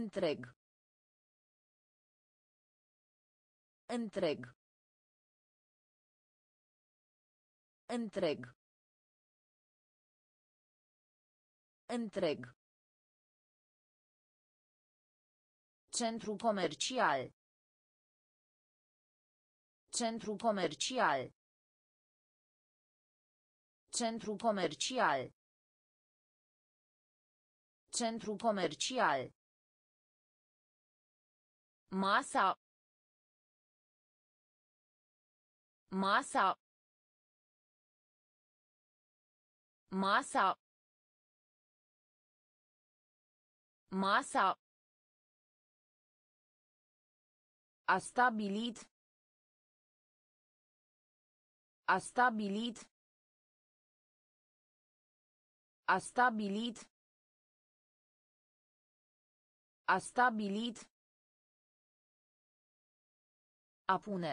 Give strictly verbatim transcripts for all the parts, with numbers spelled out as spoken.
Întreg. Întreg. Întreg. Întreg. Centru comercial. Centru comercial. Centru comercial. Centru comercial. Masa. Masa. Masa. Masa. A stabilit. A stabilit. A stabilit. A stabilit. A pune.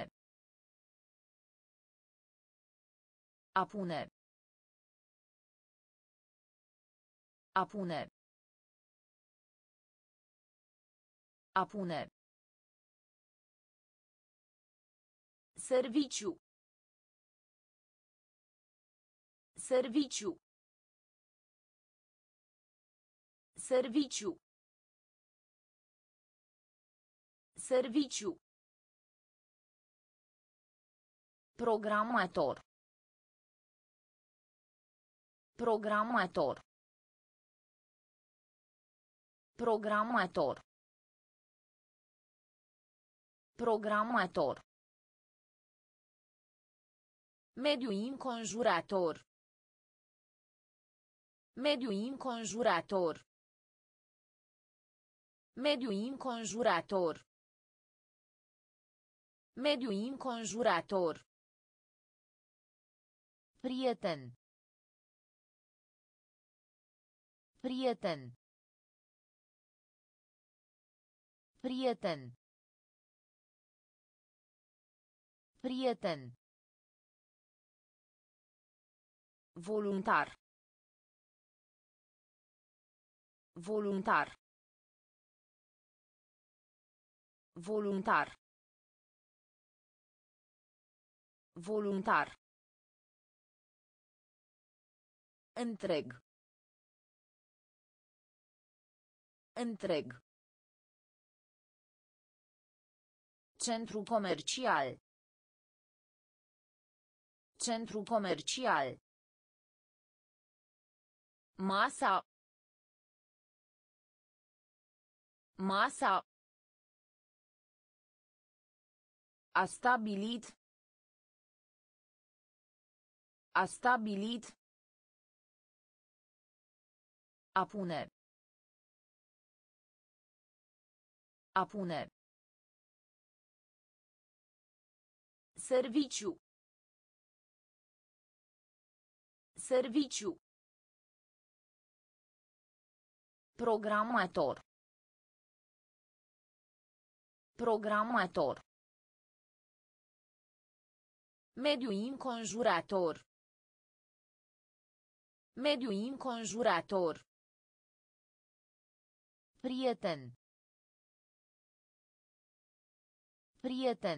A pune. A pune. A pune. Serviciu. Serviciu. Serviciu. Serviciu. Programator. Programator. Programator. Programator. Mediu înconjurător. Mediu înconjurător. Mediu înconjurător. Mediu înconjurător. Prieten. Prieten. Prieten. Prieten. Voluntar. Voluntar. Voluntar. Voluntar. Întreg. Întreg. Centru comercial. Centru comercial. Masa. Masa. A stabilit. A stabilit. A pune. A pune. Serviciu. Serviciu. Programator. Programator. Mediu înconjurător. Mediu înconjurător. Prieten. Prieten.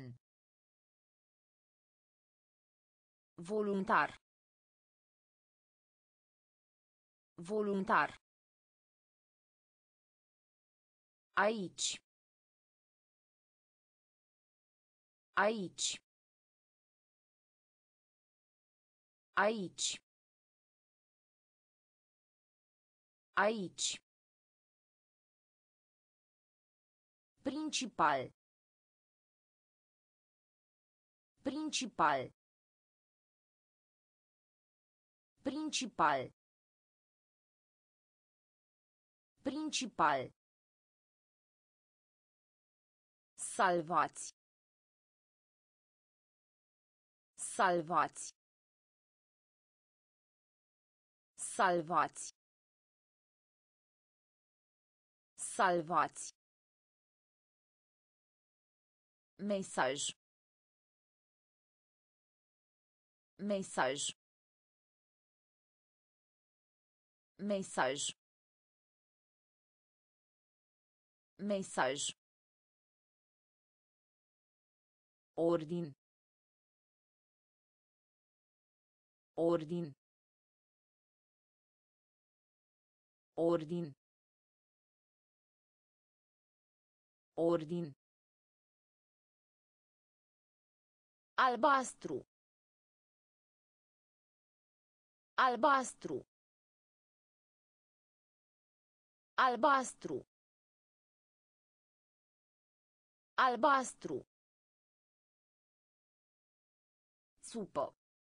Voluntar. Voluntar. Aici. Aici. Aici. Aici. Principal. Principal. Principal. Principal. Salvați. Salvați. Salvați. Salvați. Mesaj. Mesaj. Mesaj. Mesaj. Ordin. Ordin. Ordin. Ordin. Albastru. Albastru. Albastru. Albastru. Supă.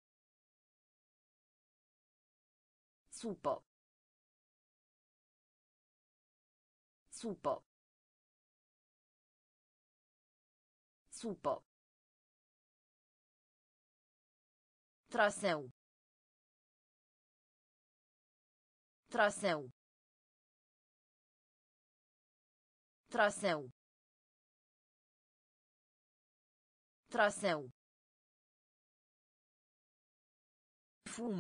Supă. Supă. Supă. Traseu. Traseu. Traseu. Traseu. Fum.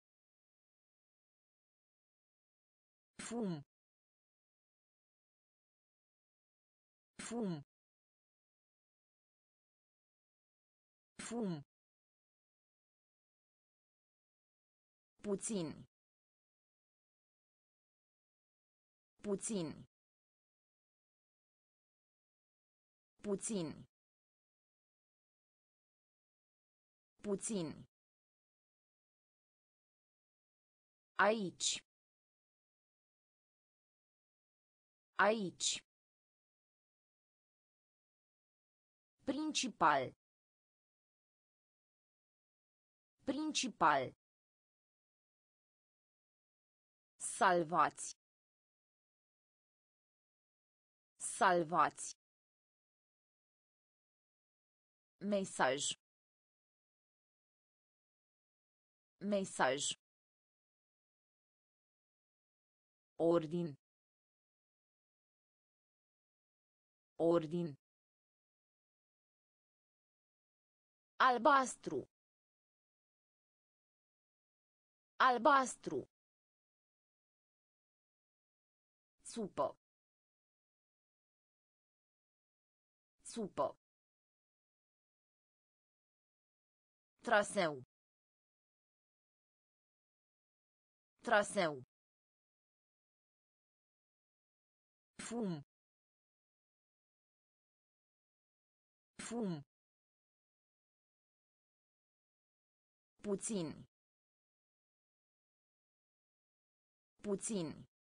Fum. Fum. Fum. Puțin. Puțin. Puțin. Puțin. Aici. Aici. Principal. Principal. Salvați. Salvați. Mesaj. Mesaj. Ordin. Ordin. Albastru. Albastru. Supă. Supă. Traseu. Traseu. Fum. Fum. Puțin. Puțin.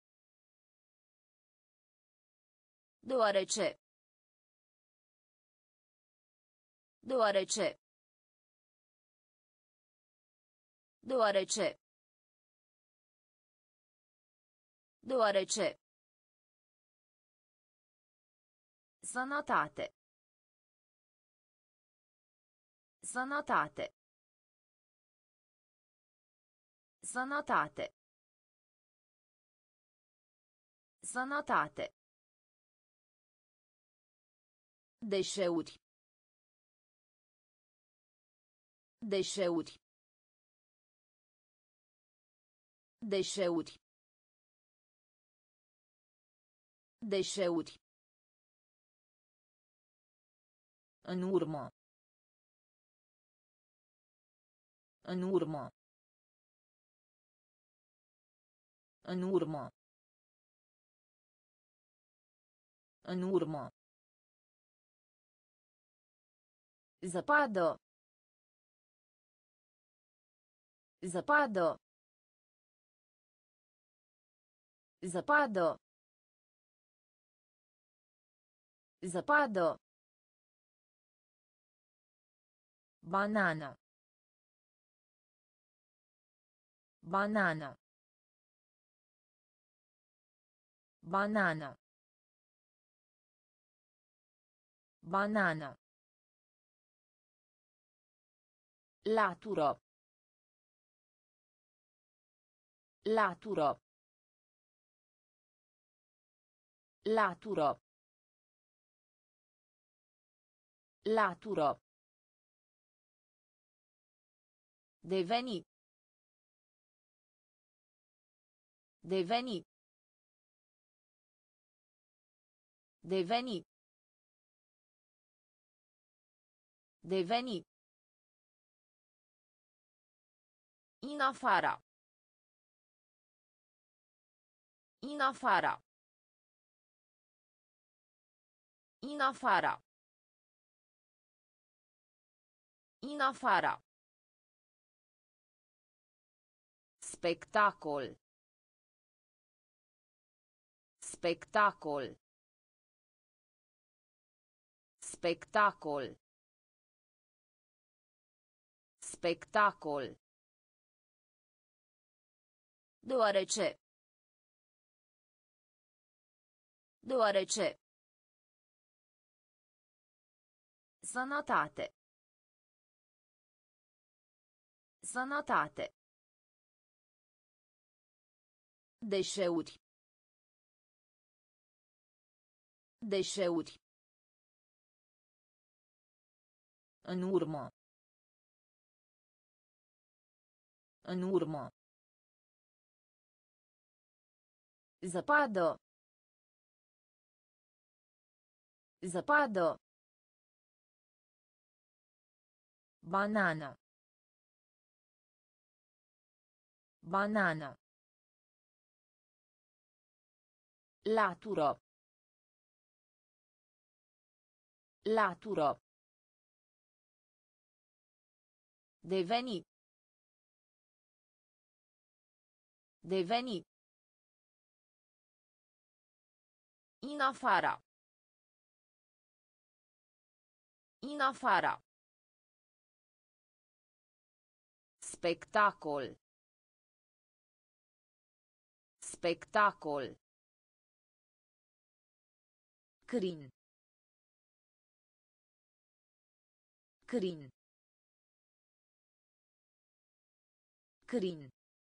Deoarece. Deoarece. Deoarece. Deoarece. Sănătate. Sănătate. Sănătate. Sănătate. Deșeuri. Deșeuri. Deșeuri. Deșeuri. În urmă. În urmă. În urmă. În urmă. Zăpadă. Zăpadă. Zăpadă. Zăpadă. Banană. Banană. Banană. Banană. Latură. Latură. Latură. Latură. Deveni. Deveni. Deveni. Deveni. In afara. In afara. In afara. In afara. Spectacol. Spectacol. Spectacol. Spectacol. Deoarece. Deoarece. Sănătate. Sănătate. Deșeuri. Deșeuri. În urmă. În urmă. Zăpadă. Zăpadă. Banană. Banană. Latură. Latură. Deveni. Deveni. In afara. In afara. Spectacol. Spectacol. Crin. Crin. Crin.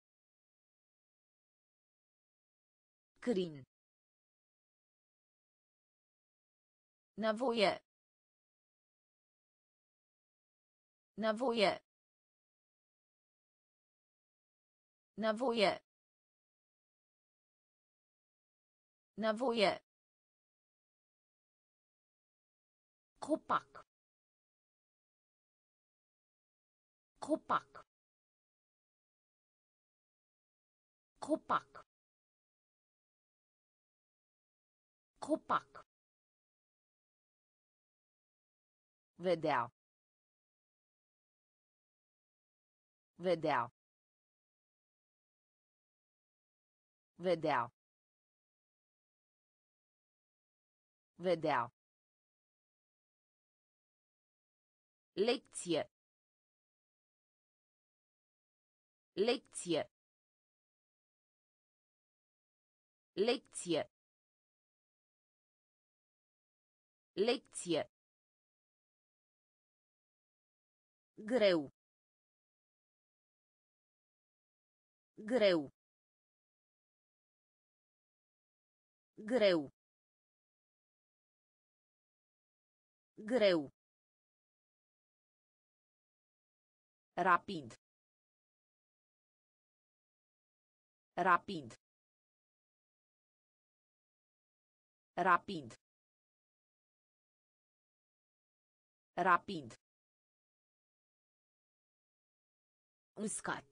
Crin. Nevoie. Nevoie. Nevoie. Nevoie. Copac. Copac. Copac. Copac. Vedea. Vedea. Vedea. Vedea. Lecție. Lecție. Lecție. Lecție. Greu. Greu. Greu. Greu. Rapid. Rapid. Rapid. Rapid. Uscat.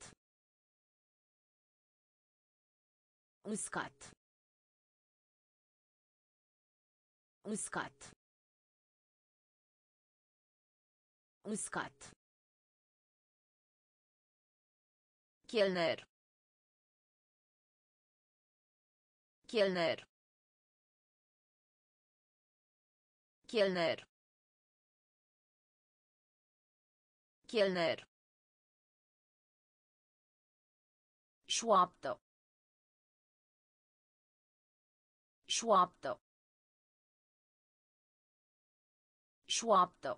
Uscat. Uscat. Uscat. Chelner. Chelner. Chelner. Chelner. Șoaptă. Șoaptă. Șoaptă.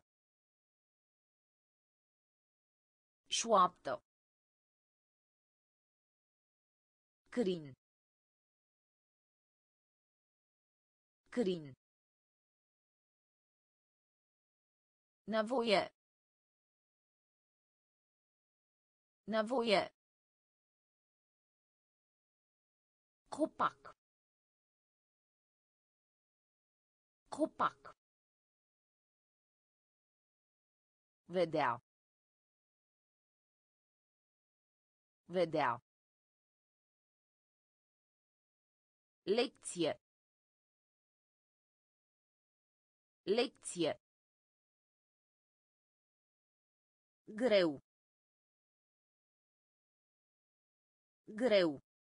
Șoaptă. Crin. Crin. Nevoie. Nevoie. Copac. Copac. Vedea. Vedea. Lecție. Lecție. Greu. Greu.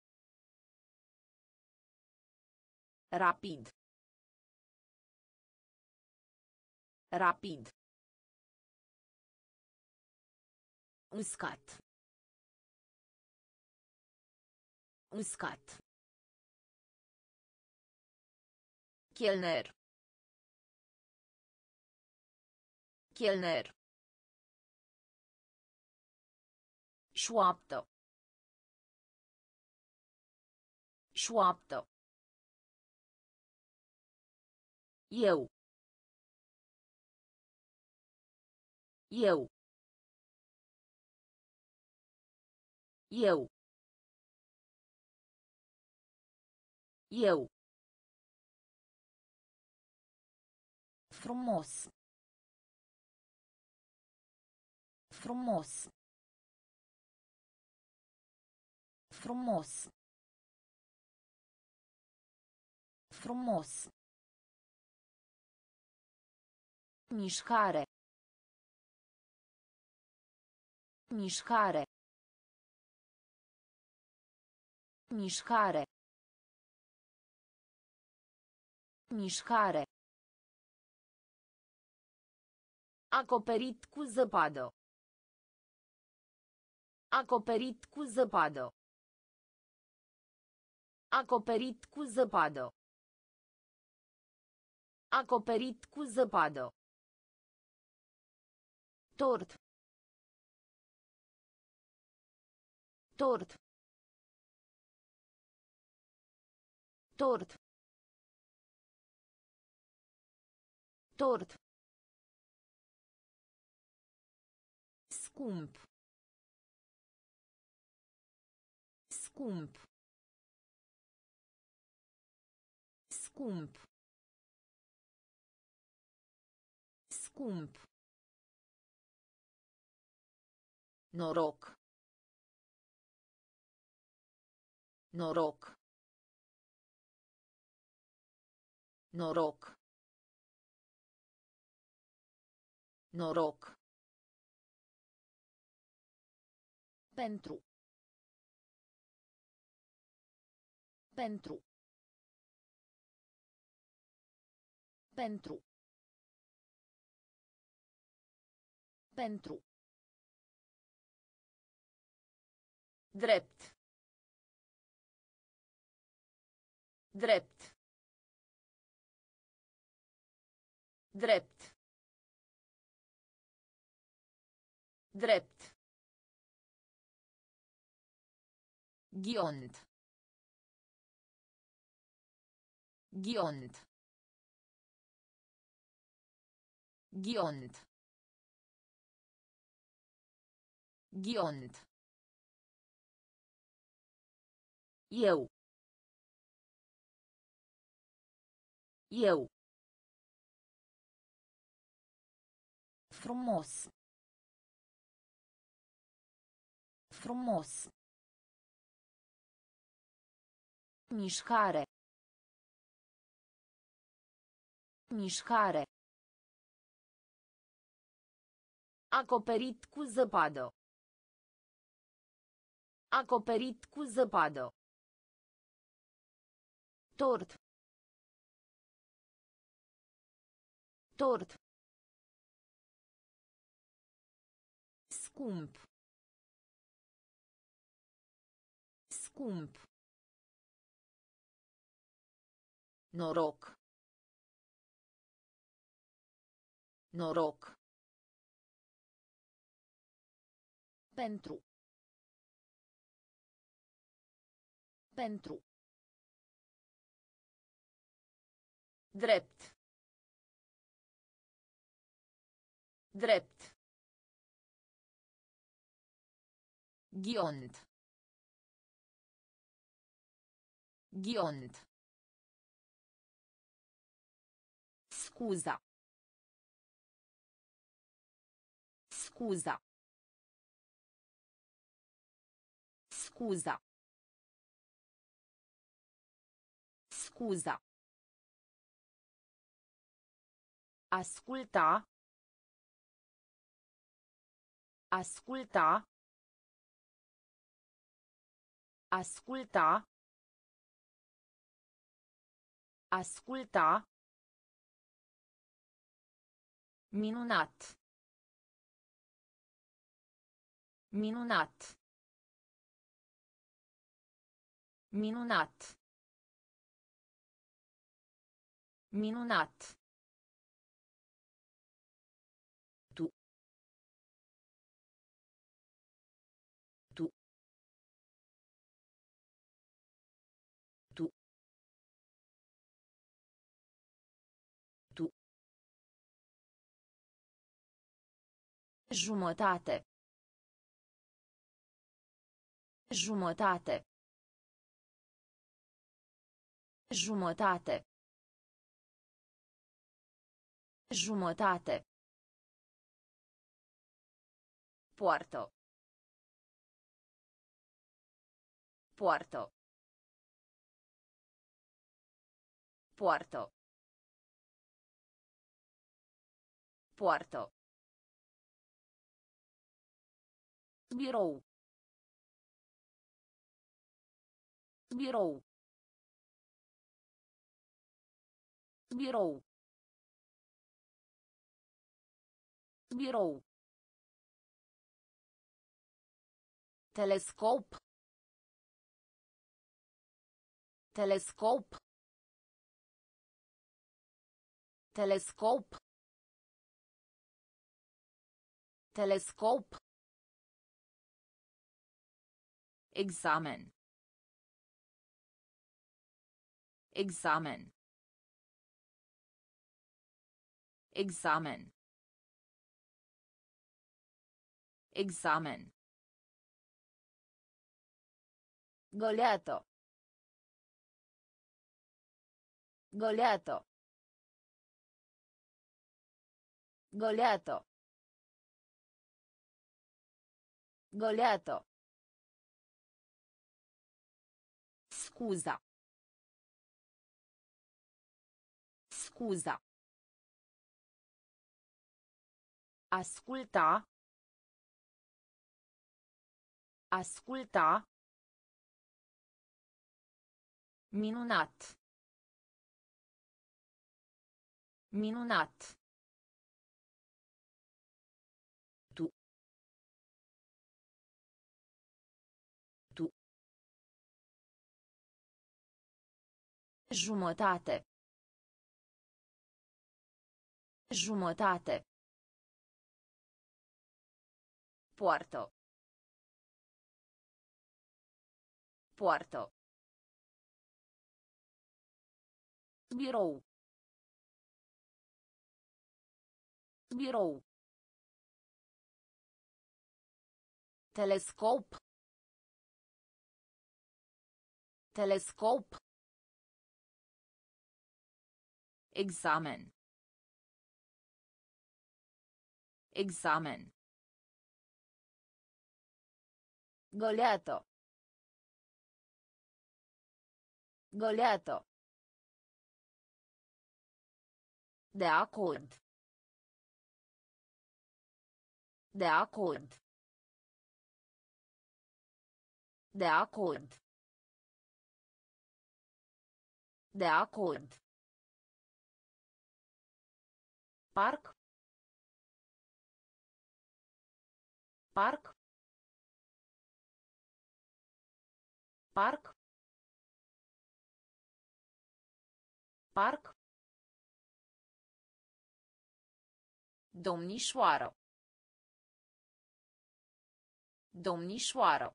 Rapid. Rapid. Uscat. Uscat. Chelner. Chelner. Șoaptă. Șoaptă. Eu. Eu. Eu. Eu. Frumos. Frumos. Frumos. Frumos. Mișcare. Mișcare. Mișcare. Mișcare. Acoperit cu zăpadă. Acoperit cu zăpadă. Acoperit cu zăpadă. Acoperit cu zăpadă. Tort. Tort. Tort. Tort. Scump. Scump. Scump. Scump. Noroc. Noroc. Noroc. Noroc. Pentru. Pentru. Pentru. Pentru. Drept. Drept. Drept. Drept. Ghiont. Ghiont. Ghiont. Ghiont. Eu. Eu. Frumos. Frumos. Mișcare. Mișcare. Acoperit cu zăpadă. Acoperit cu zăpadă. Tort. Tort. Scump. Scump. Noroc. Noroc. Pentru. Pentru. Drept. Drept. Ghiont. Ghiont. Scuza. Scuza. Scuza. Scuza. Asculta. Asculta. Asculta. Asculta. Minunat. Minunat. Minunat. Minunat. Tu. Tu. Tu. Tu. Jumătate. Jumătate. Jumătate. Jumătate. Poartă. Poartă. Poartă. Poartă. Birou. Birou. Birou. Birou. Telescop. Telescop. Telescop. Telescop. Examen. Examen. Examen. Examen. Goleato. Goleato. Goleato. Goleato. Scuza. Scuza. Asculta. Asculta. Minunat. Minunat. Tu. Tu. Jumătate. Jumătate. Poartă. Poartă. Birou. Birou. Telescop. Telescop. Examen. Examen. Goleato. Goleato. De acord. De acord. De acord. De acord. Parc. Parc. Parc. Parc. Domnișoară. Domnișoară.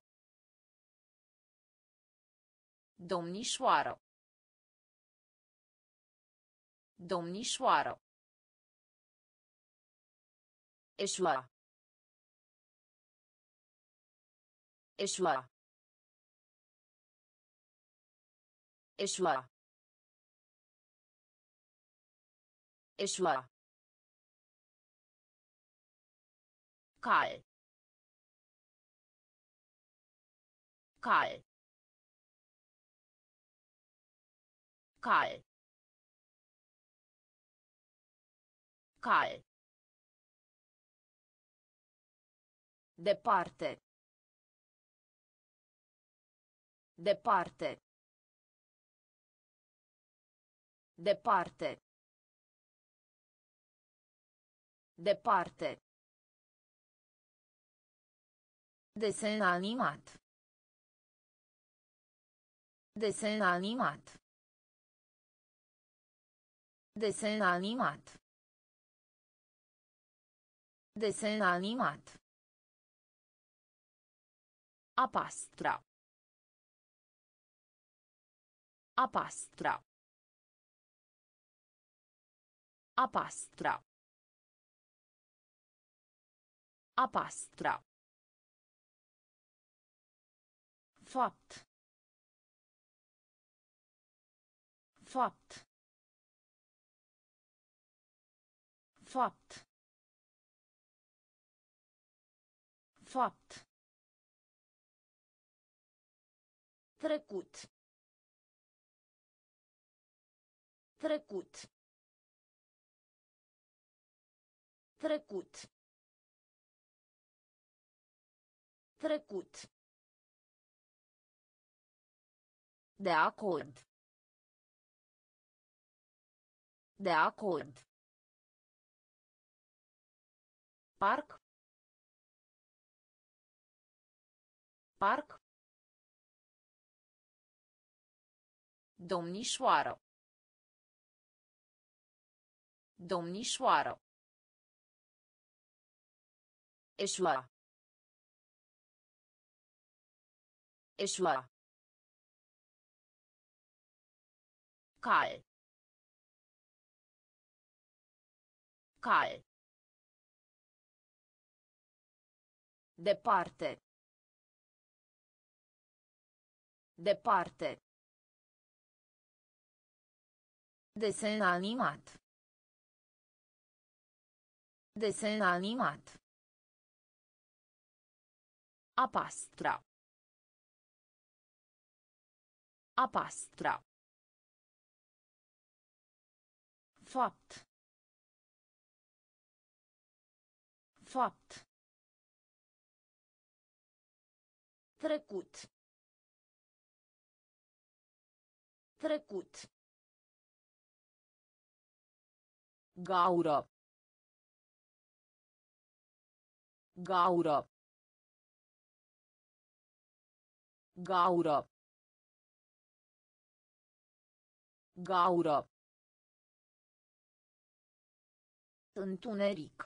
Domnișoară. Domnișoară. Eșua. Eșua. Eșua. Eșua. Cal. Cal. Cal. Cal. Departe. Departe. Departe. Departe. Desen animat. Desen animat. Desen animat. Desen animat. A pastra. A pastra. A pastra. A pastra. Fapt. Fapt. Fapt. Fapt. Trecut. Trecut. Trecut. Trecut. De acord. De acord. Parc. Parc. Domnișoară. Domnișoară. Eșua. Eșua. Cal. Cal. Departe. Departe. Desen animat. Desen animat. A pastra. A pastra. Fapt. Fapt. Trecut. Trecut. Gaură. Gaură. Gaură. Gaură. Întuneric.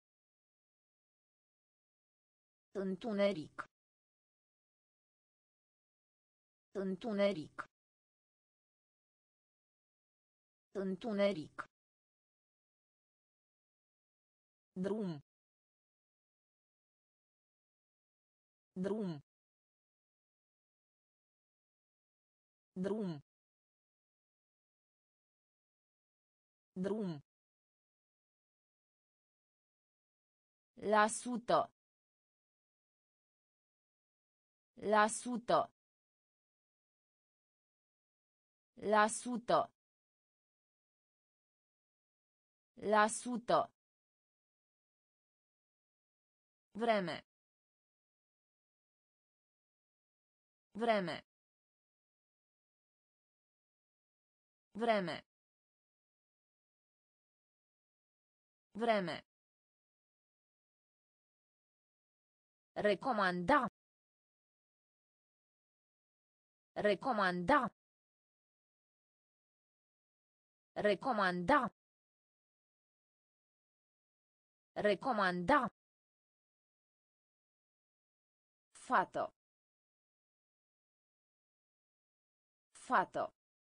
Întuneric. Întuneric. Întuneric. Drum. Drum. Drum. Drum. La sută. La sută. La sută. La sută. Vreme. Vreme. Vreme. Vreme. Recomanda. Recomanda. Recomanda. Recomanda. Fată. Fată.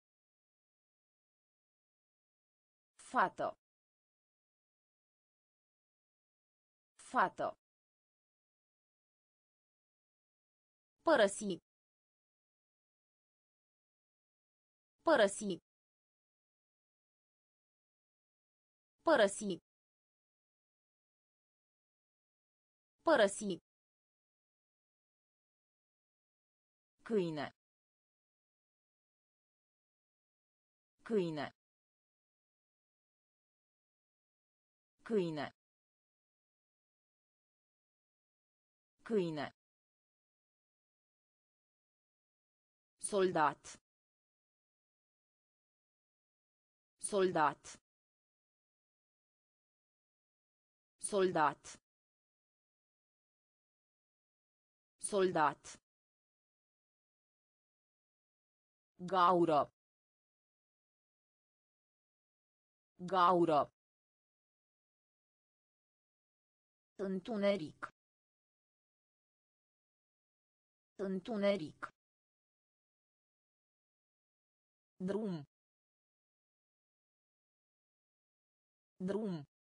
Fată. Fată. Părăsi. Părăsi. Părăsi. Părăsi. Câine. Câine. Câine. Câine. Soldat. Soldat. Soldat. Soldat. Gaură. Gaură. Întuneric. Întuneric. Drum. Drum.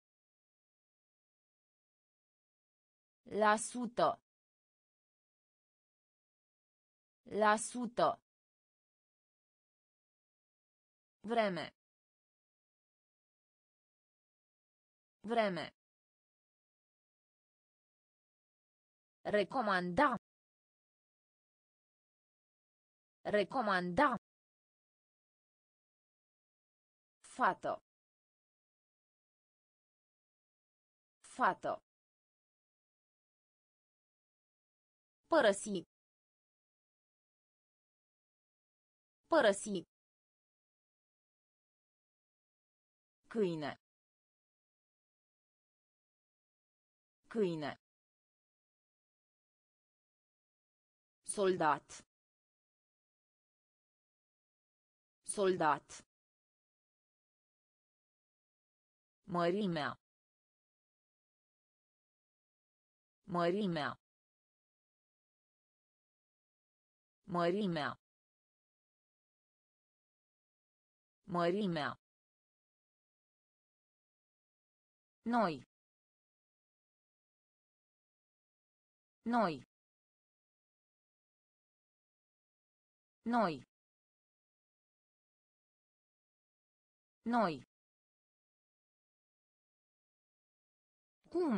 La sută. La sută. Vreme. Vreme. Recomanda. Recomanda. Fată. Fată. Părăsi. Părăsi. Câine. Câine. Soldat. Soldat. Mărimea. Mărimea. Mărimea. Mărimea. Noi. Noi. Noi. Noi. Cum?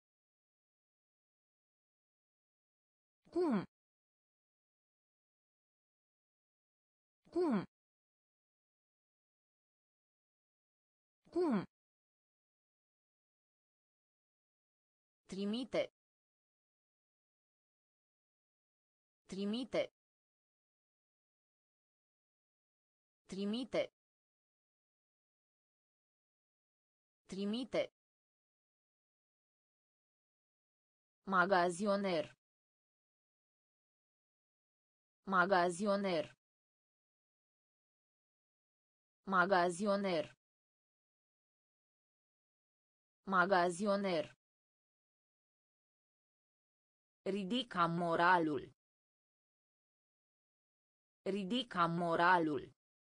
Cum? Cum? Cum? Trimite. Trimite. Trimite. Trimite. Magazioner. Magazioner. Magazioner. Magazioner. Ridica moralul. Ridica moralul.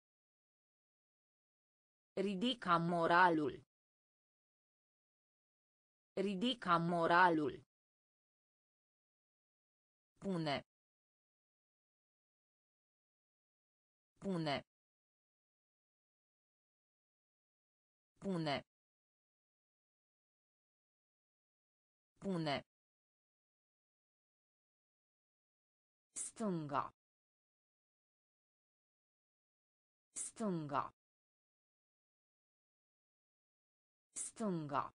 Ridica moralul. Ridica moralul. Pune. Pune. Pune. Pune. Stânga. Stânga. Stânga.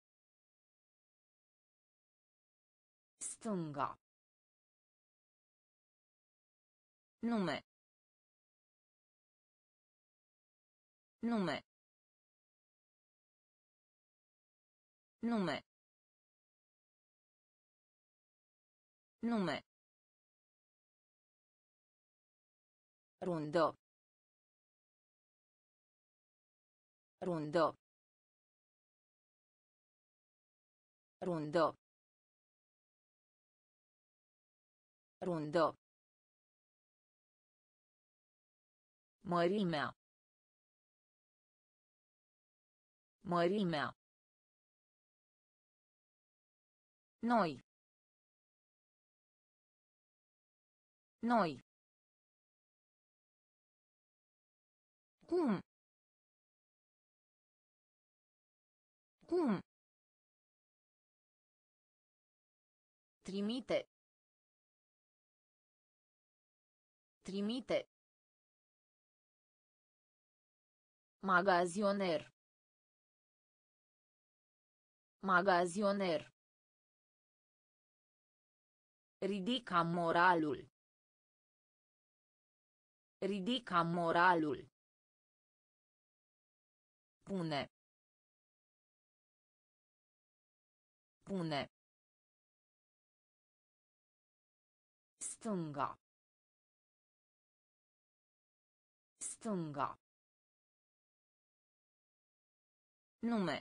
Stânga. Nume. Nume. Nume. Nume. Rundă. Rundă. Rundă. Rundă. Mărimea. Mărimea. Noi. Noi. Cum? Cum. Trimite. Trimite. Magazioner. Magazioner. Ridica moralul. Ridica moralul. Pune. Pune. Stânga. Stânga. Nume.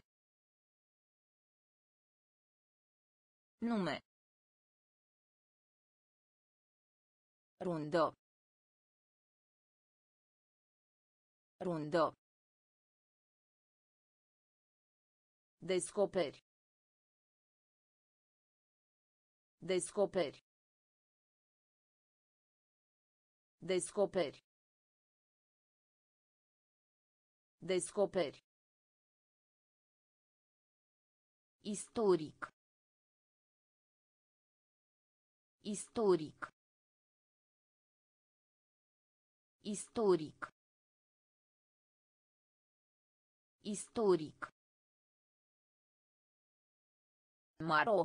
Nume. Rundă. Rundă. Descoperi. Descoperi. Descoperi. Descoperi. Istoric. Istoric. Istoric. Istoric. Maro.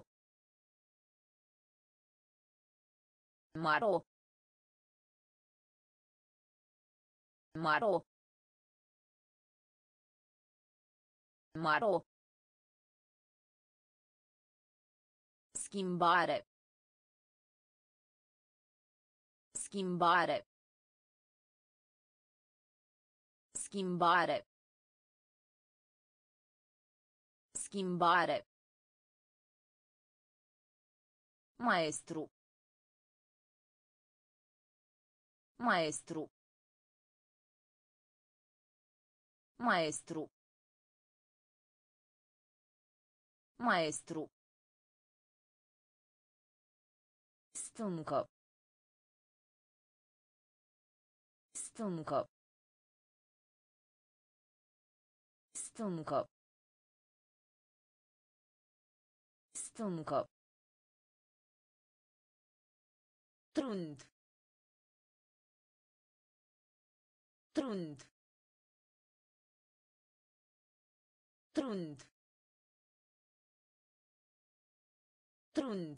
Maro. Maro. Maro. Schimbare. Schimbare. Schimbare. Schimbare. Maestru. Maestru. Maestru. Maestru. Stâncă. Stâncă. Stâncă. Stâncă. Trund. Trund. Trund. Trund.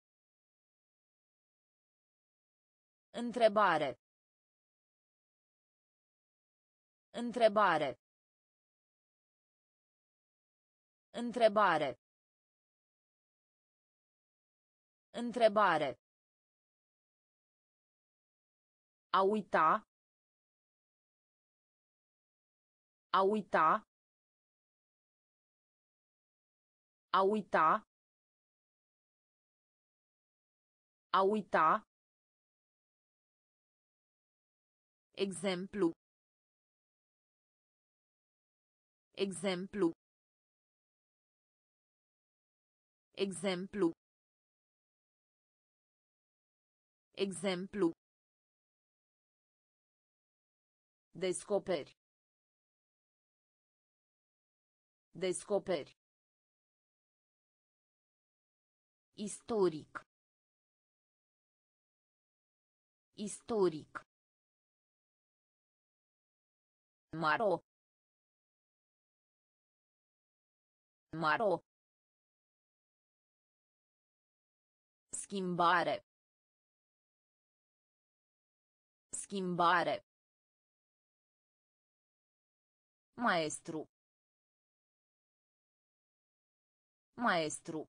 Întrebare. Întrebare. Întrebare. Întrebare. A uita. A uita. A uita. A uita. Exemplu. Exemplu. Exemplu. Exemplu. Descoperi. Descoperi. Istoric. Istoric. Maro. Maro. Schimbare. Schimbare. Maestru. Maestru.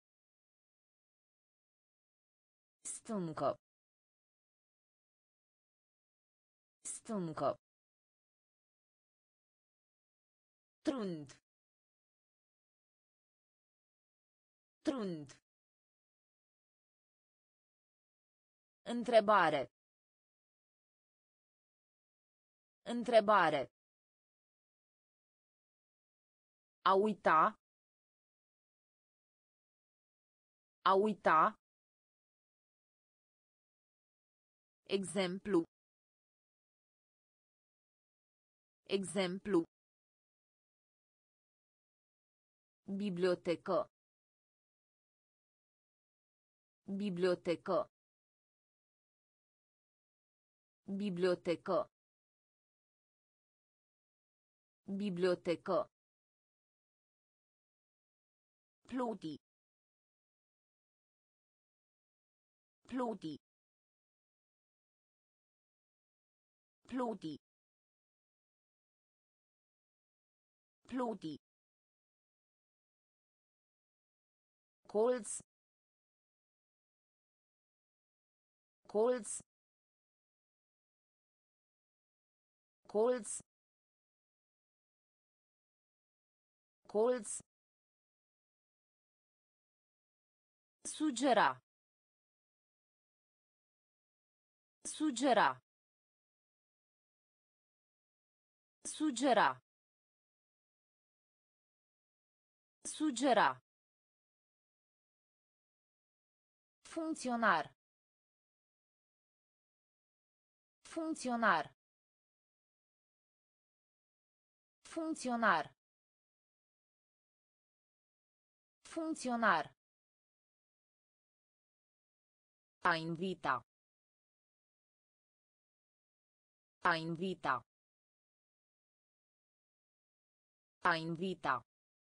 Stâncă. Stâncă. Trund. Trund. Întrebare. Întrebare. A uita. A uita. Exemplu. Exemplu. Bibliotecă. Bibliotecă. Bibliotecă. Bibliotecă. Pluti. Pluti. Pluti. Pluti. Colț. Colț. Colț. Colț. Sugera. Sugera. Sugera. Sugera. Funcționar. Funcționar. Funcționar. Funcționar. A invita. A invita. A invita.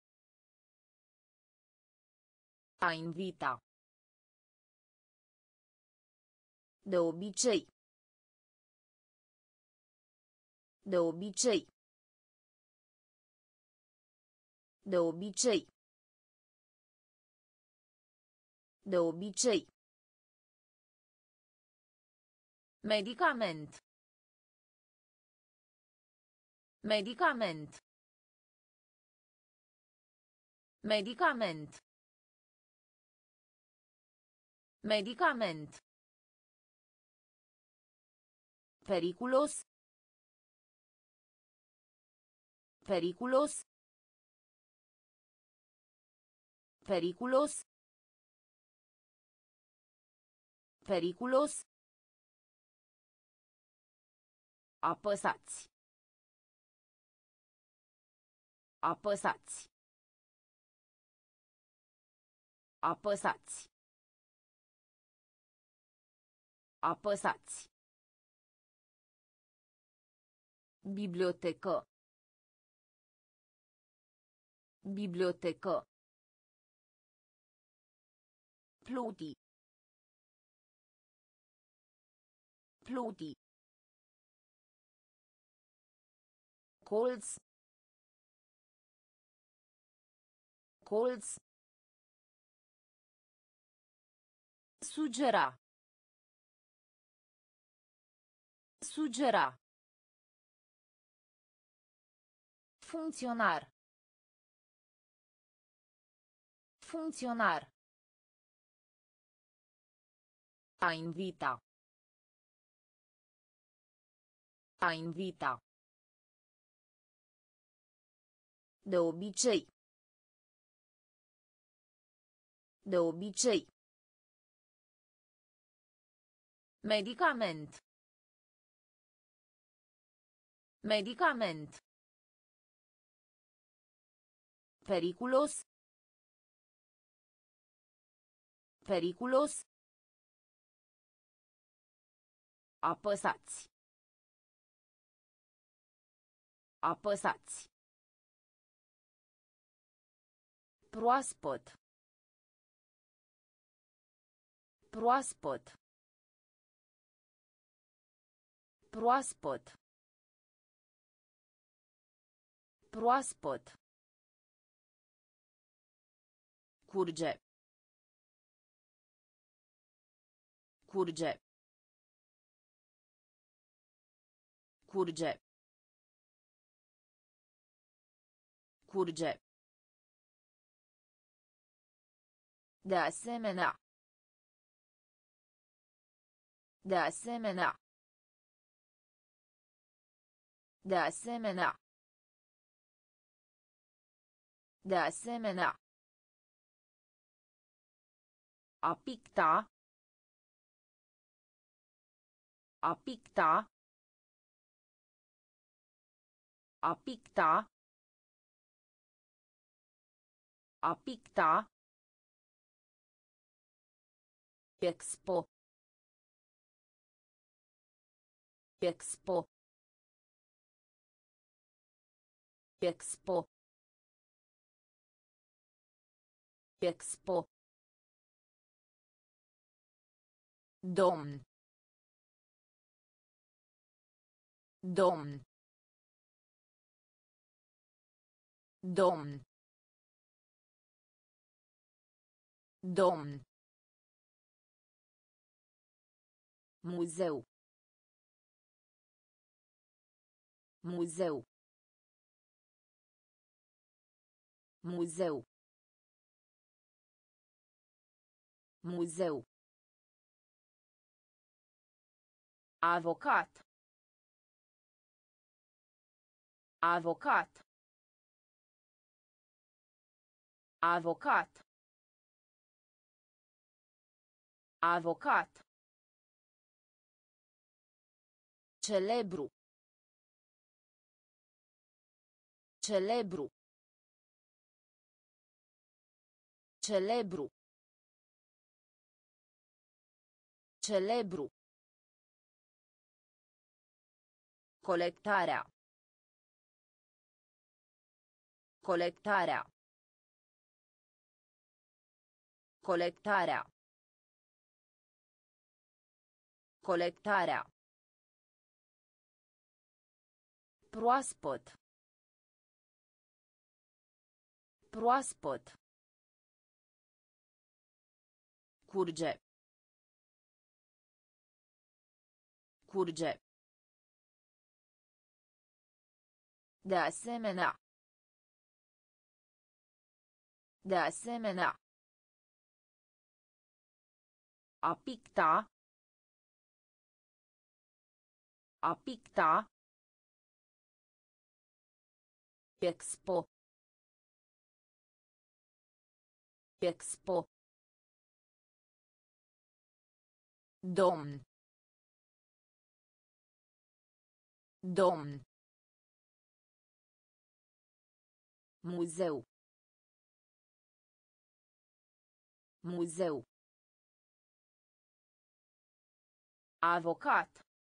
A invita. De obicei. De obicei. De obicei. De obicei. Medicament. Medicament. Medicament. Medicament. Periculos. Periculos. Periculos. Periculos. Apăsați. Apăsați. Apăsați. Apăsați. Bibliotecă. Bibliotecă. Pluti. Pluti. Colț. Colț. Sugera. Sugera. Funcționar. Funcționar. A invita. A invita. De obicei. De obicei. Medicament. Medicament. Periculos. Periculos. Apăsați. Apăsați. Proaspăt. Proaspăt. Proaspăt. Proaspăt. Curge. Curge. Curge. Curge. De asemenea. De asemenea. De asemenea. De asemenea. A picta. A picta. A picta. A picta. Expo. Expo. Expo. Expo. Domn. Domn. Domn. Domn. Muzeu. Muzeu. Muzeu. Muzeu. Avocat. Avocat. Avocat. Avocat. Celebru. Celebru. Celebru. Celebru. Colectarea. Colectarea. Colectarea. Colectarea. Proaspăt. Proaspăt. Curge. Curge. De asemenea. De asemenea. A picta. A picta. Expo. Expo. Domn. Domn. Muzeu. Muzeu. Avocat.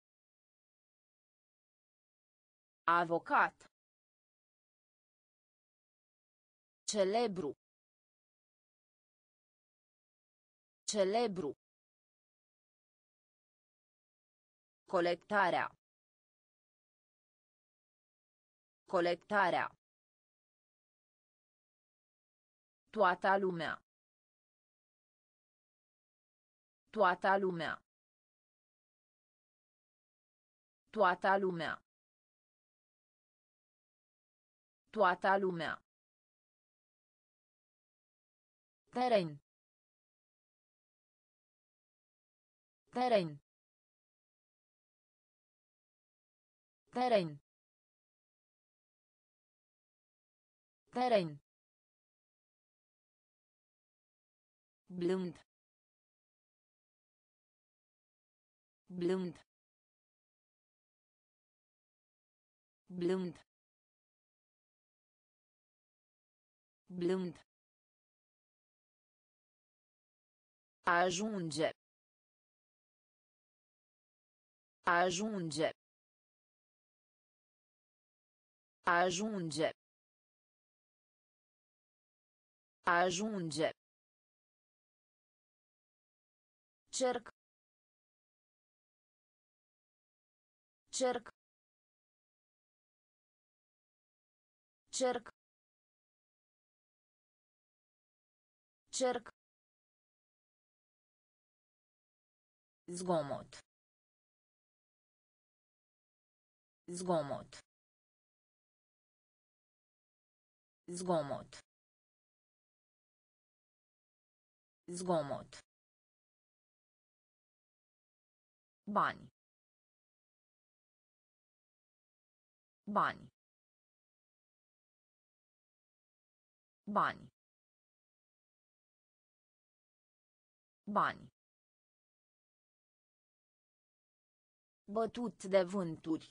Avocat. Celebru. Celebru. Colectarea. Colectarea. Toată lumea. Toată lumea. Toată lumea. Toată lumea. Teren. Teren. Teren. Teren. Blând. Blând. Blând. Blând. Ajunge. Ajunge. Ajunge. Ajunge. Cerc. Cerc. Cerc. Cerc. Zgomot. Zgomot. Zgomot. Zgomot. Bani. Bani. Bani. Bani. Bătut de vânturi.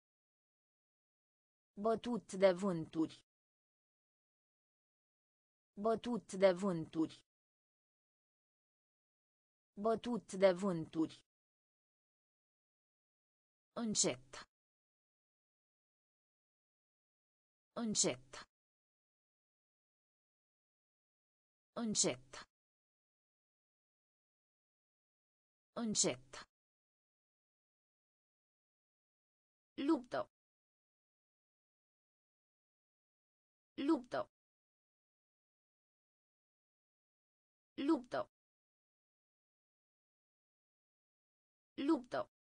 Bătut de vânturi. Bătut de vânturi. Bătut de vânturi. Încet. Încet. Încet. Încet. Luptă. Luptă. Luptă. Luptă.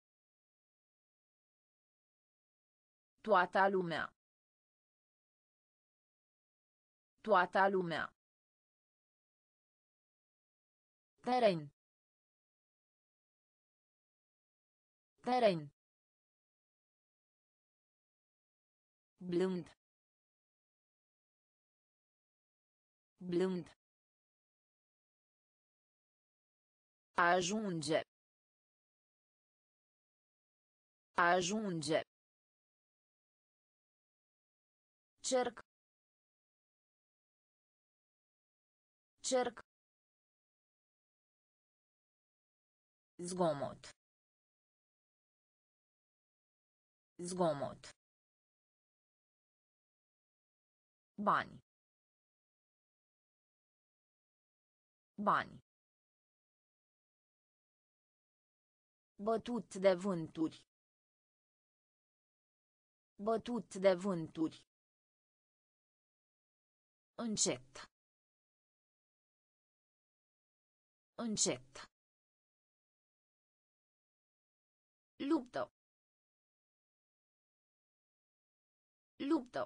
Toată lumea. Toată lumea. Teren. Teren. Blând. Blând. Ajunge. Ajunge. Cerc. Cerc. Zgomot. Zgomot. Bani. Bani. Bătut de vânturi. Bătut de vânturi. Încet. Încet. Luptă. Luptă.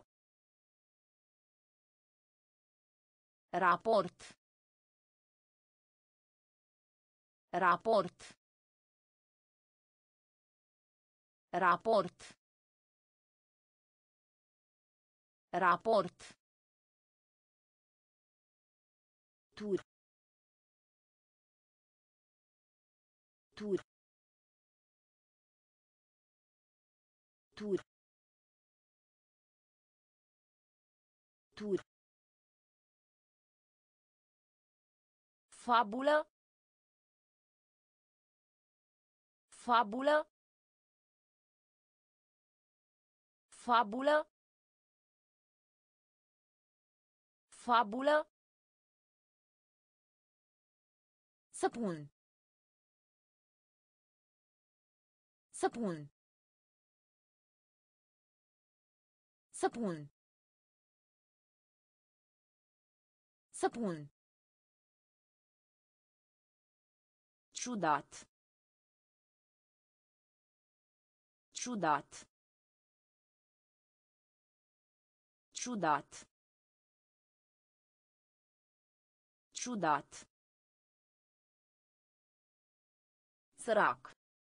Raport. Raport. Raport. Raport. Tur. Tur. Tur. Tur. Fabulă. Fabulă. Fabulă. Fabulă. Săpun. Săpun. Săpun. Săpun. Ciudat. Ciudat. Ciudat. Ciudat. Sărac.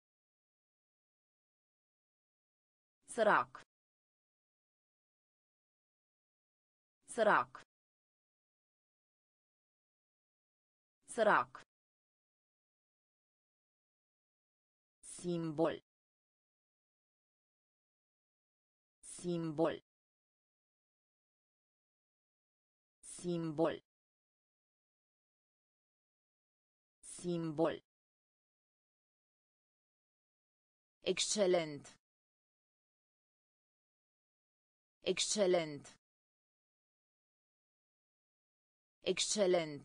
Sărac. Sărac. Sărac. Simbol. Simbol. Simbol. Simbol. Excelent. Excelent. Excelent.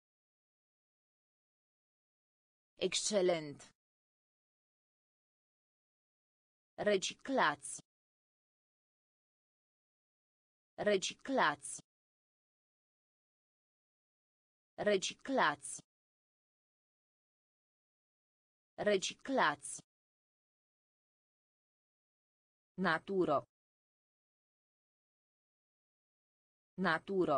Excelent. Reciclați. Reciclați. Reciclați. Reciclați. Natură. Natură.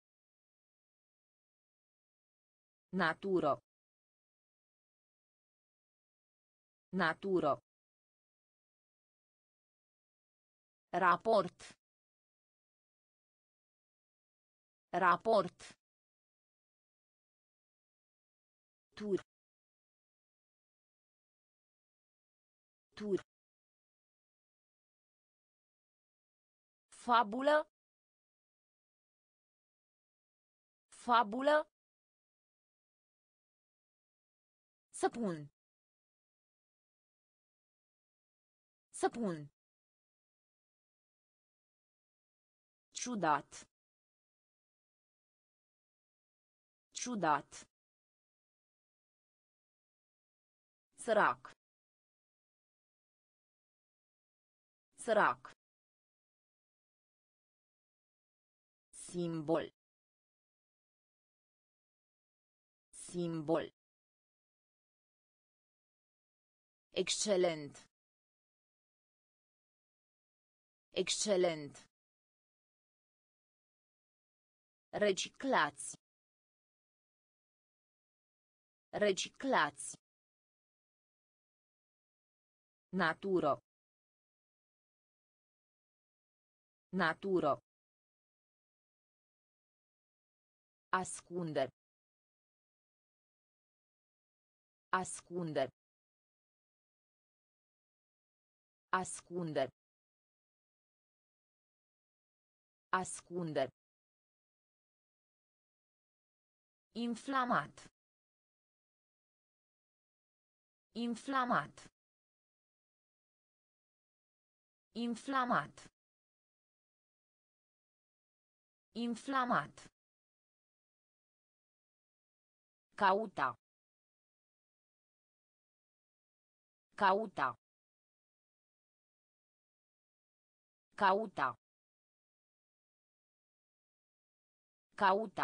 Natură. Natură. Raport. Raport. Tur. Tur. Fabulă. Fabulă. Săpun. Săpun. Ciudat. Ciudat. Sărac. Sărac. Simbol. Simbol. Excelent. Excelent. Reciclați. Reciclați. Natură. Natură. Ascunde. Ascunde. Ascunde. Ascunde. Inflamat. Inflamat. Inflamat. Inflamat. Cauta. Cauta. Cauta. Cauta.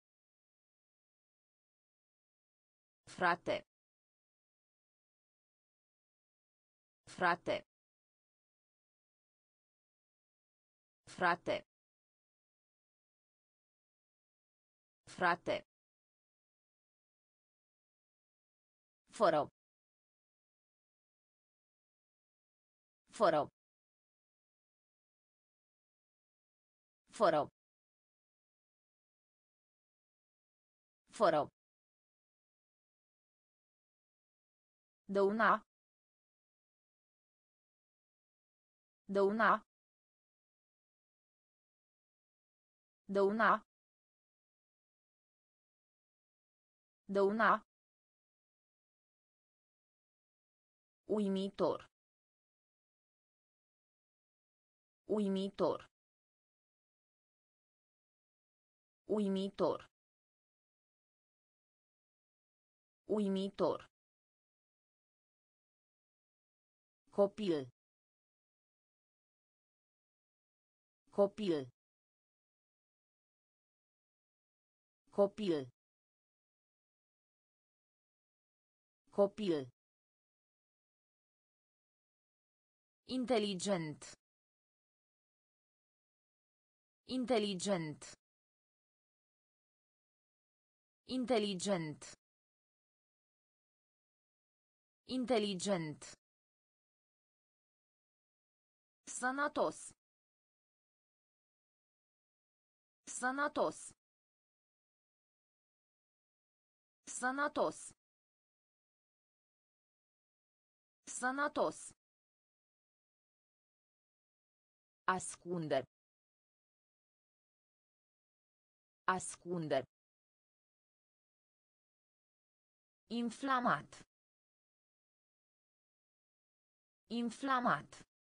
Frate. Frate. Frate. Frate. Fără. Fără. Fără. Fără. Dăuna. Dăuna. Dăuna. Dăuna. Uimitor. Uimitor. Uimitor. Uimitor. Copil. Copil. Copil. Copil. Inteligent. Inteligent. Inteligent. Inteligent. Sănătos. Sănătos. Sănătos. Sănătos. Ascunde. Ascunde. Inflamat. Inflamat.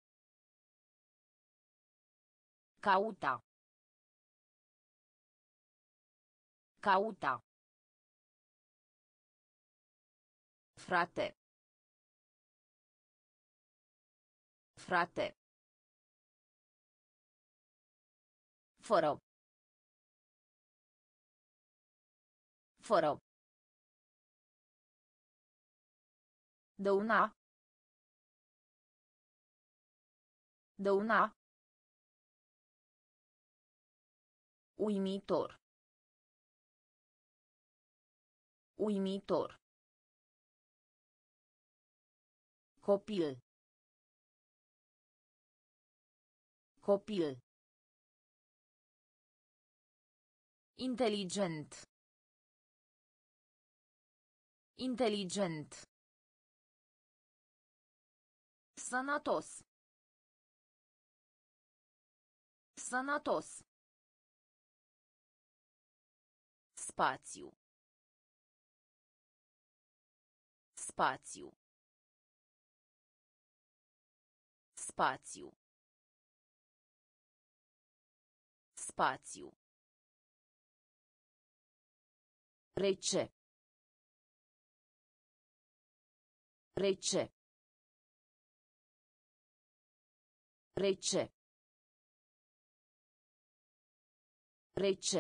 Cauta. Cauta. Frate. Frate. Fără. Fără. Dăuna. Dăuna. Uimitor. Uimitor. Copil. Copil. Inteligent. Inteligent. Sănătos. Sănătos. Spațiu. Spațiu. Spațiu. Spațiu. Rece. Rece. Rece. Rece.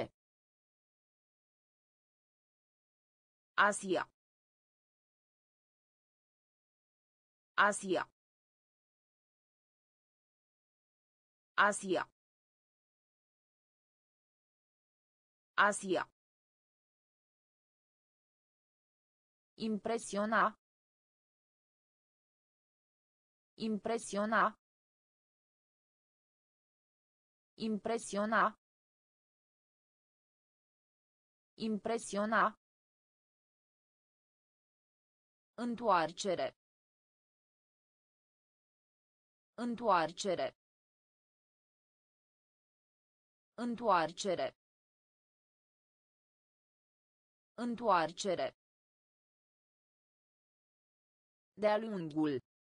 Asia. Asia. Asia. Asia. Impresiona. Impresiona. Impresiona. Impresiona. Întoarcere. Întoarcere. Întoarcere. Întoarcere. De-a lungul.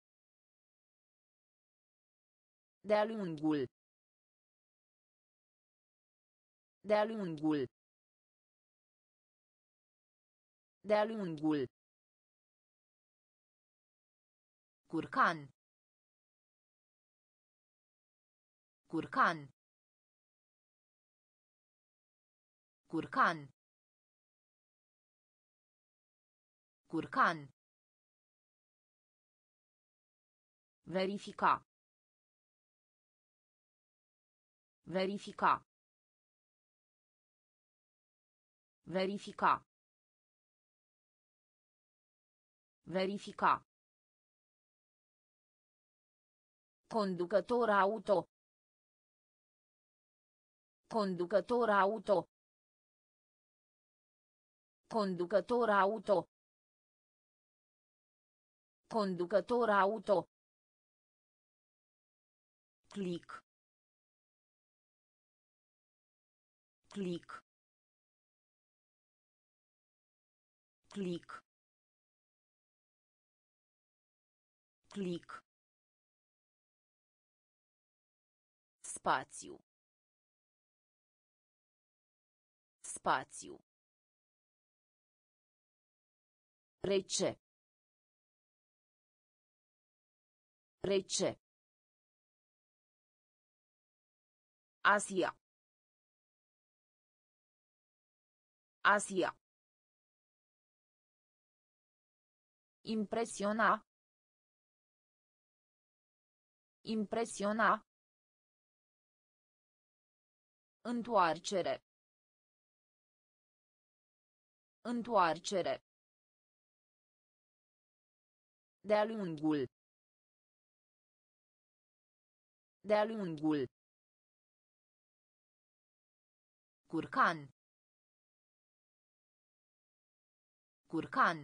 De-a lungul. De-a lungul. De-a lungul. Curcan. Curcan. Curcan. Curcan. Verifica. Verifica. Verifica. Verifica. Conducător auto. Conducător auto. Conducător auto. Conducător auto. Click. Click. Click. Click. Spațiu. Spațiu. Rece. Rece. Asia. Asia. Impresiona. Impresiona. Întoarcere. Întoarcere. De-a lungul. De-a lungul. Curcan. Curcan.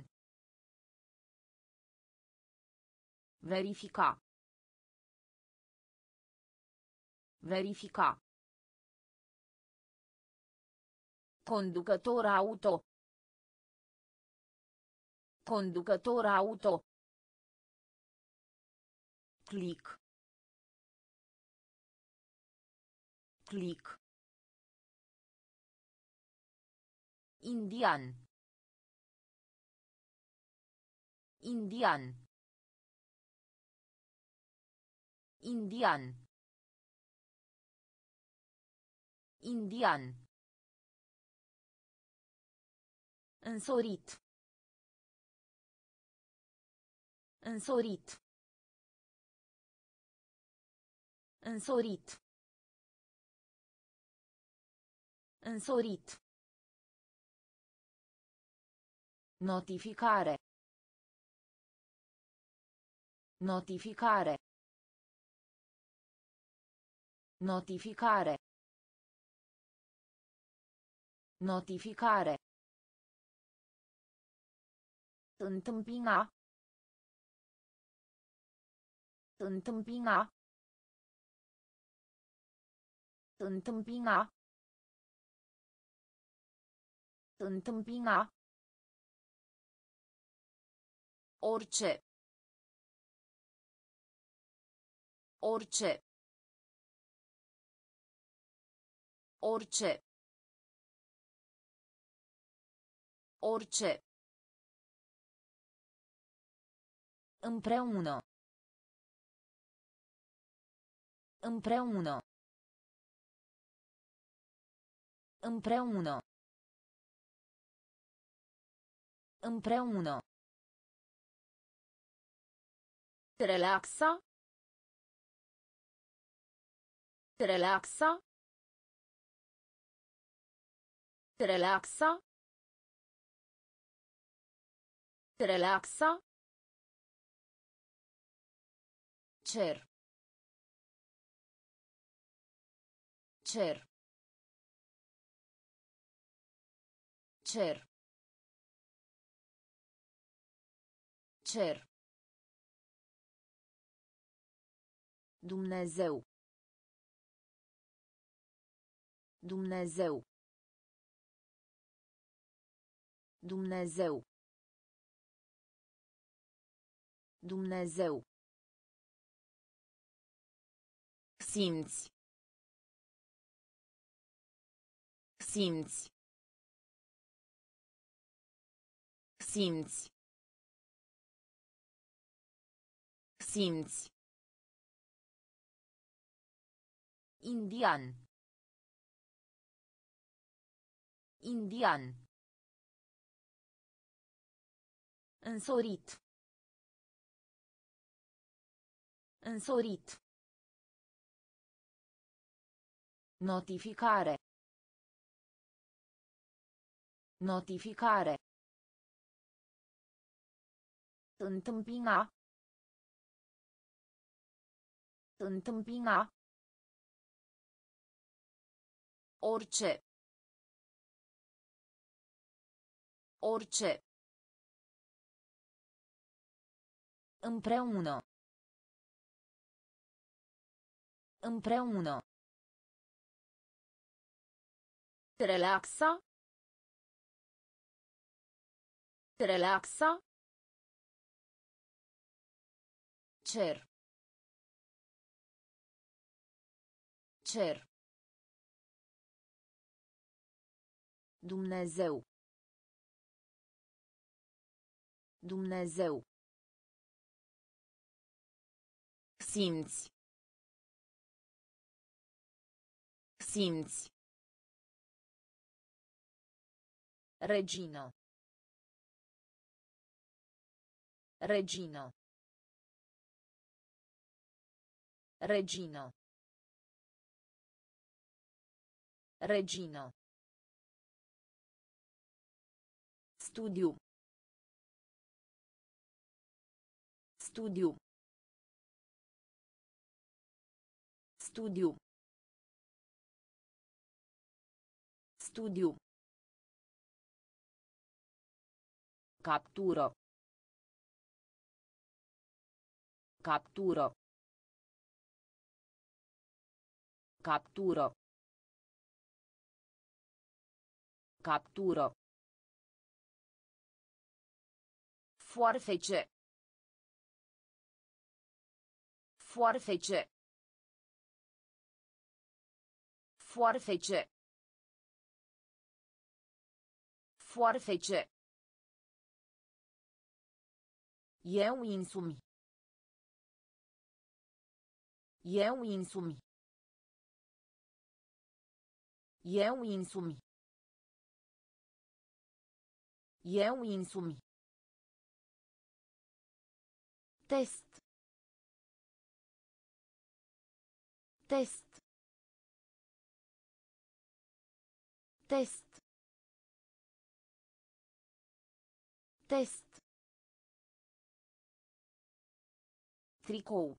Verifica. Verifica. Conducător auto. Conducător auto. Click. Click. Indian. Indian. Indian. Indian. Însorit. Însorit. Însorit. Însorit. Notificare. Notificare. Notificare. Notificare. Întâmpina. Întâmpina. Întâmpina. Întâmpina. Orice. Orice. Orice. Orice. Împreună. Împreună. Împreună. Împreună. Relaxa. Relaxa. Relaxa. Relaxa. Cer. Cer. Cer. Cer. Dumnezeu. Dumnezeu. Dumnezeu. Dumnezeu. Simți. Simți. Simți. Simți. Indian. Indian. Însorit. Însorit. Notificare. Notificare. Întâmpina. Întâmpina. Orice. Orice. Împreună. Împreună. Relaxa. Relaxa. Cer. Cer. Dumnezeu. Dumnezeu. Simți. Simți. Regină. Regină. Regină. Regină. Studiu. Studiu. Studiu. Studiu. Captură. Captură. Captură. Captură. Foarfece. Foarfece. Foarfece. Foarfece. Eu însumi. Eu însumi. Eu însumi. Eu însumi. Test. Test. Test. Test. Tricou.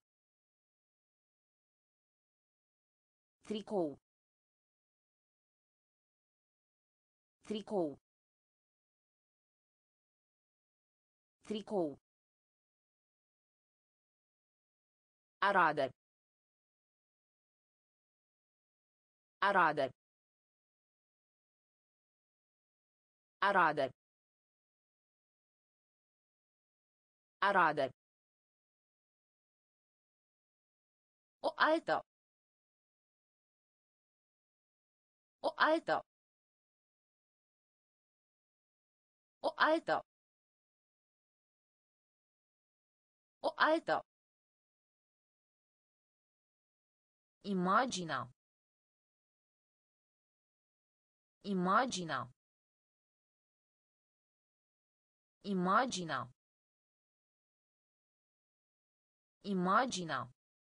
Tricou. Tricou. Tricou. Arade. Arade. Arade. Arade. O altă. O altă. O altă. O altă. Imagina. Imagina. Imagina. Imagina.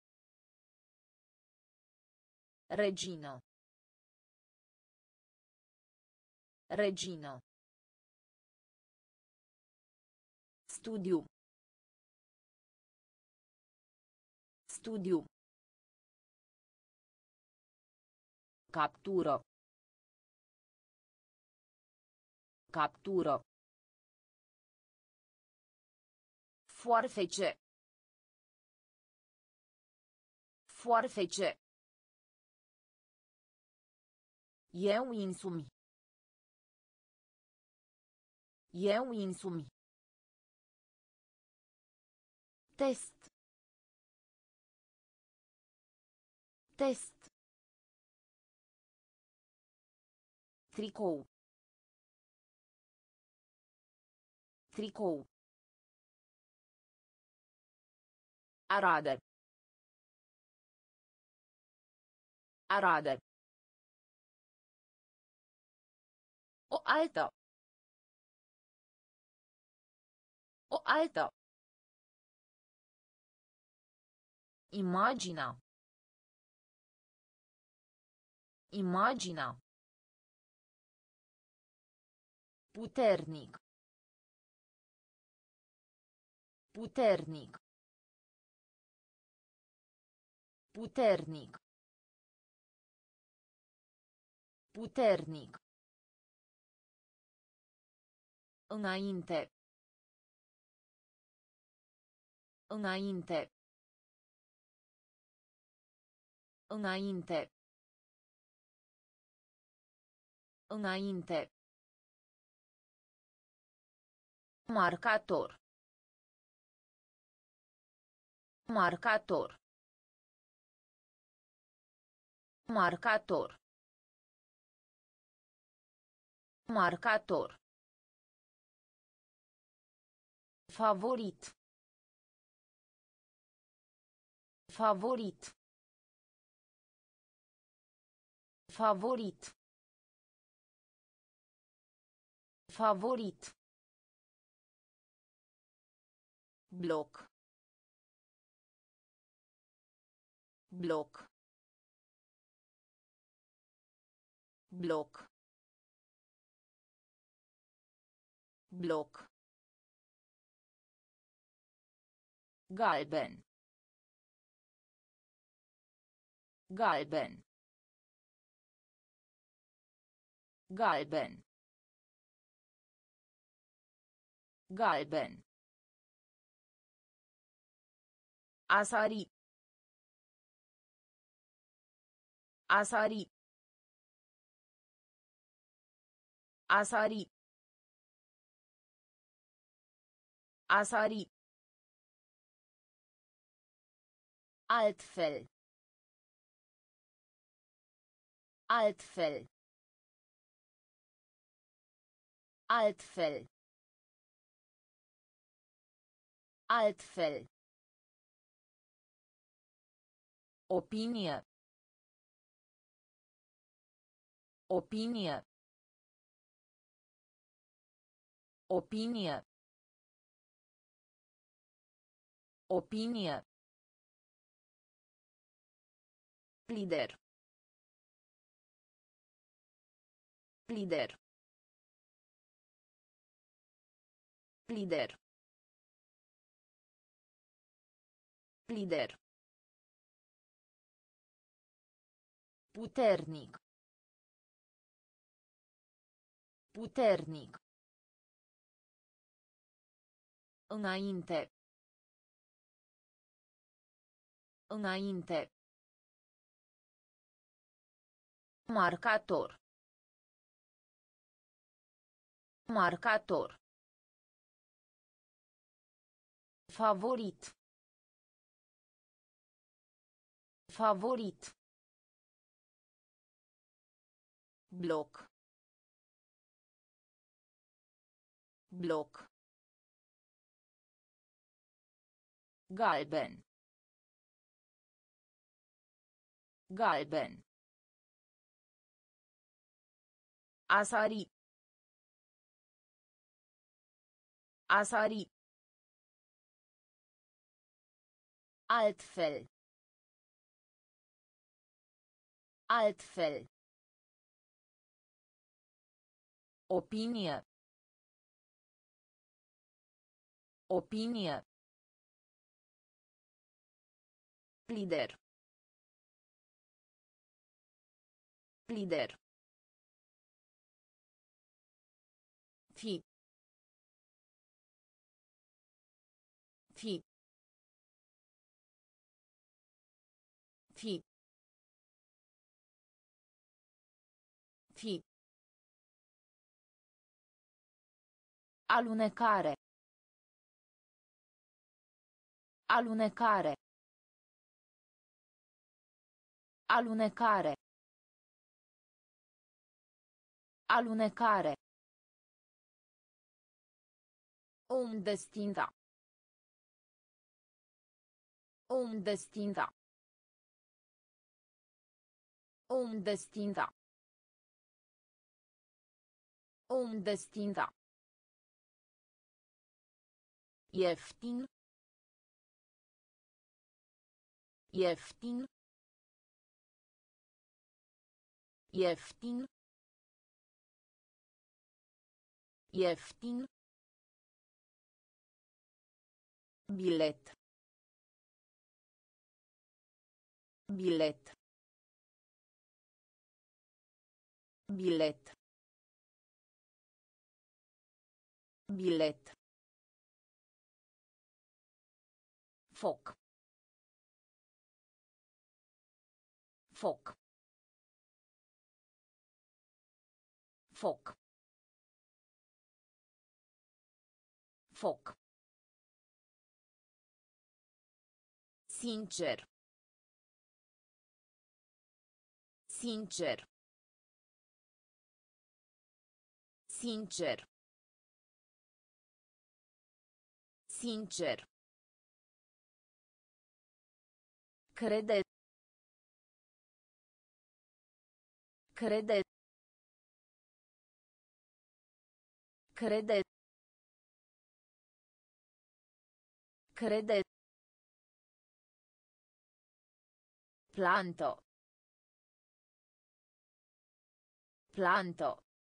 Regino. Regino. Studiu. Studiu. Captură. Captură. Foarfece. Foarfece. Eu însumi. Eu însumi. Test. Test. Tricou. Tricou. Arade. Arade. O altă. O altă. Imagina. Imagina. Puternic. Puternic. Puternic. Puternic. Înainte. Înainte. Înainte. Înainte. Marcator. Marcator. Marcator. Marcator. Favorit. Favorit. Favorit. Favorit. Bloc. Bloc. Bloc. Bloc. Galben. Galben. Galben. Galben. A sari. A sari. A sari. A sari. Altfel. Altfel. Altfel. Altfel. Opinie. Opinie. Opinie. Opinie. Lider. Lider. Lider. Lider. Puternic. Puternic. Înainte. Înainte. Marcator. Marcator. Favorit. Favorit. Bloc. Bloc. Galben. Galben. A sari. A sari. Altfel. Altfel. Opinie. Opinie. Lider. Lider. Fi. Fi. Fi. Fi. Alunecare. Alunecare. Alunecare. Alunecare. Om destinda. Om destinda. Om destinda. Om destinda. Ieftin. Ieftin. Ieftin. Ieftin. Bilet. Bilet. Bilet. Bilet. Foc. Foc. Foc. Foc. Sincer. Sincer. Sincer. Sincer. Crede. Crede. Crede. Crede. Planto. Planto.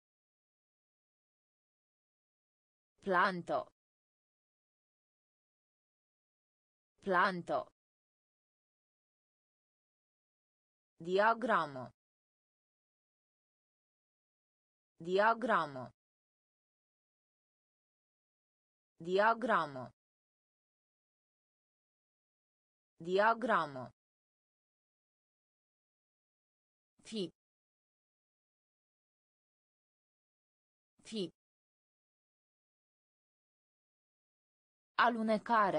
Planto. Planto. Diagrammo. Diagrammo. Diagrammo. Diagrammo. Fi. Fi. Alunecare.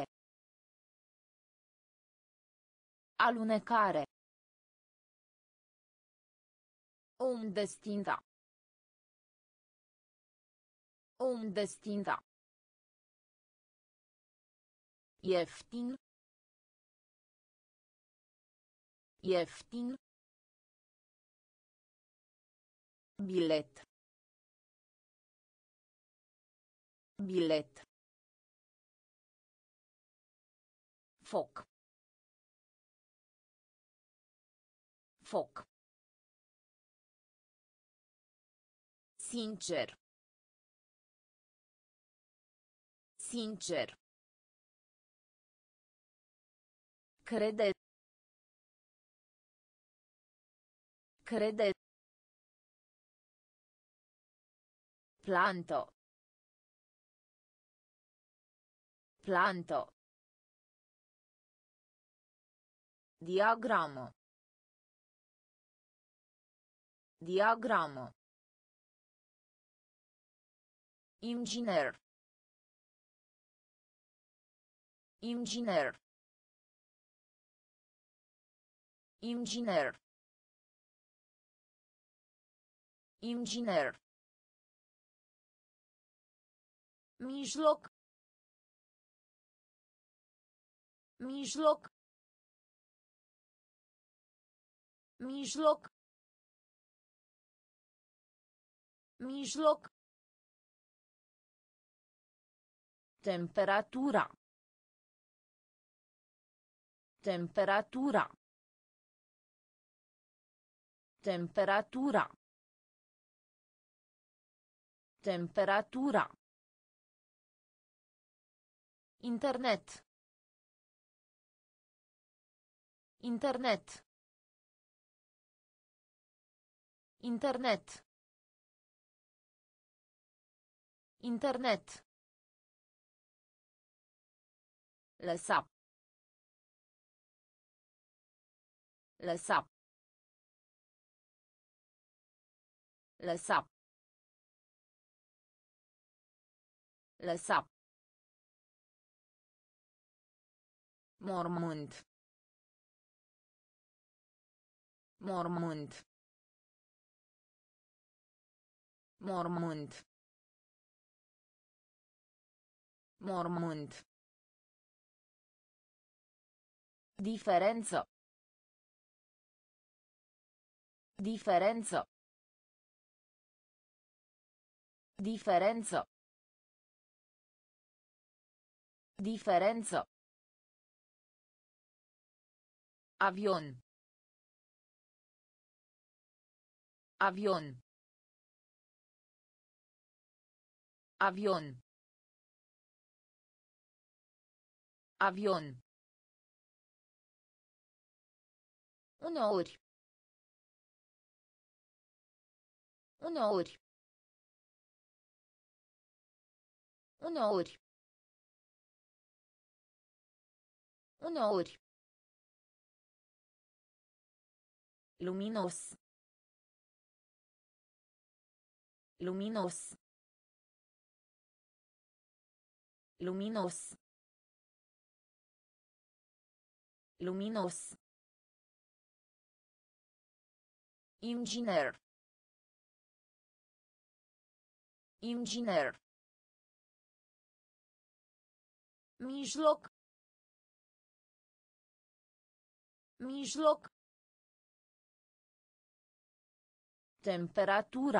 Alunecare. Om destinda. Om destinda. Ieftin. Ieftin. Bilet. Bilet. Foc. Foc. Sincer. Sincer. Crede. Crede. Planto. Planto. Diagrammo. Diagrammo. Inginer. Inginer. Inginer. Inginer. Mijloc. Mijloc. Mijloc. Mijloc. Temperatura. Temperatura. Temperatura. Temperatura. Internet. Internet. Internet. Internet. Lăsa. Lăsa. Lăsa. Lăsa. Mormânt. Mormânt. Mormânt. Mormânt. Diferență. Diferență. Diferență. Diferență. Avion. Avion. Avion. Avion. Uneori. Uneori. Uneori. Uneori. Luminos. Luminos. Luminos. Luminos. Inginer. Inginer. Mijloc. Mijloc. Temperatura.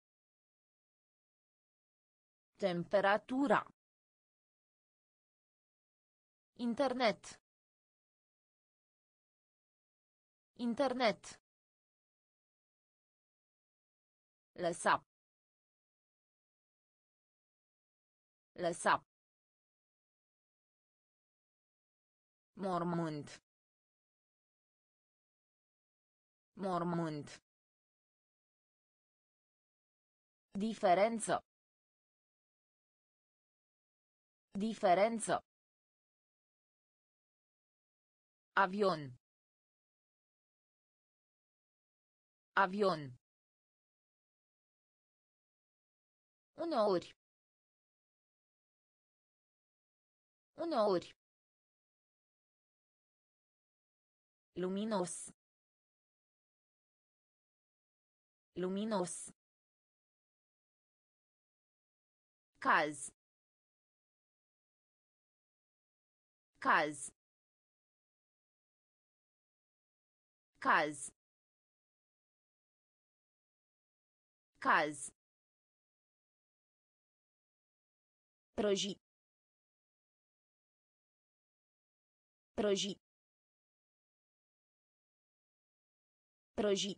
Temperatura. Internet. Internet. Lăsa. Lăsa. Mormânt. Mormânt. Diferență. Diferență. Avion. Avion. Uneori. Uneori. Luminos. Luminos. Caz. Caz. Caz. Caz. Prăji. Prăji. Prăji.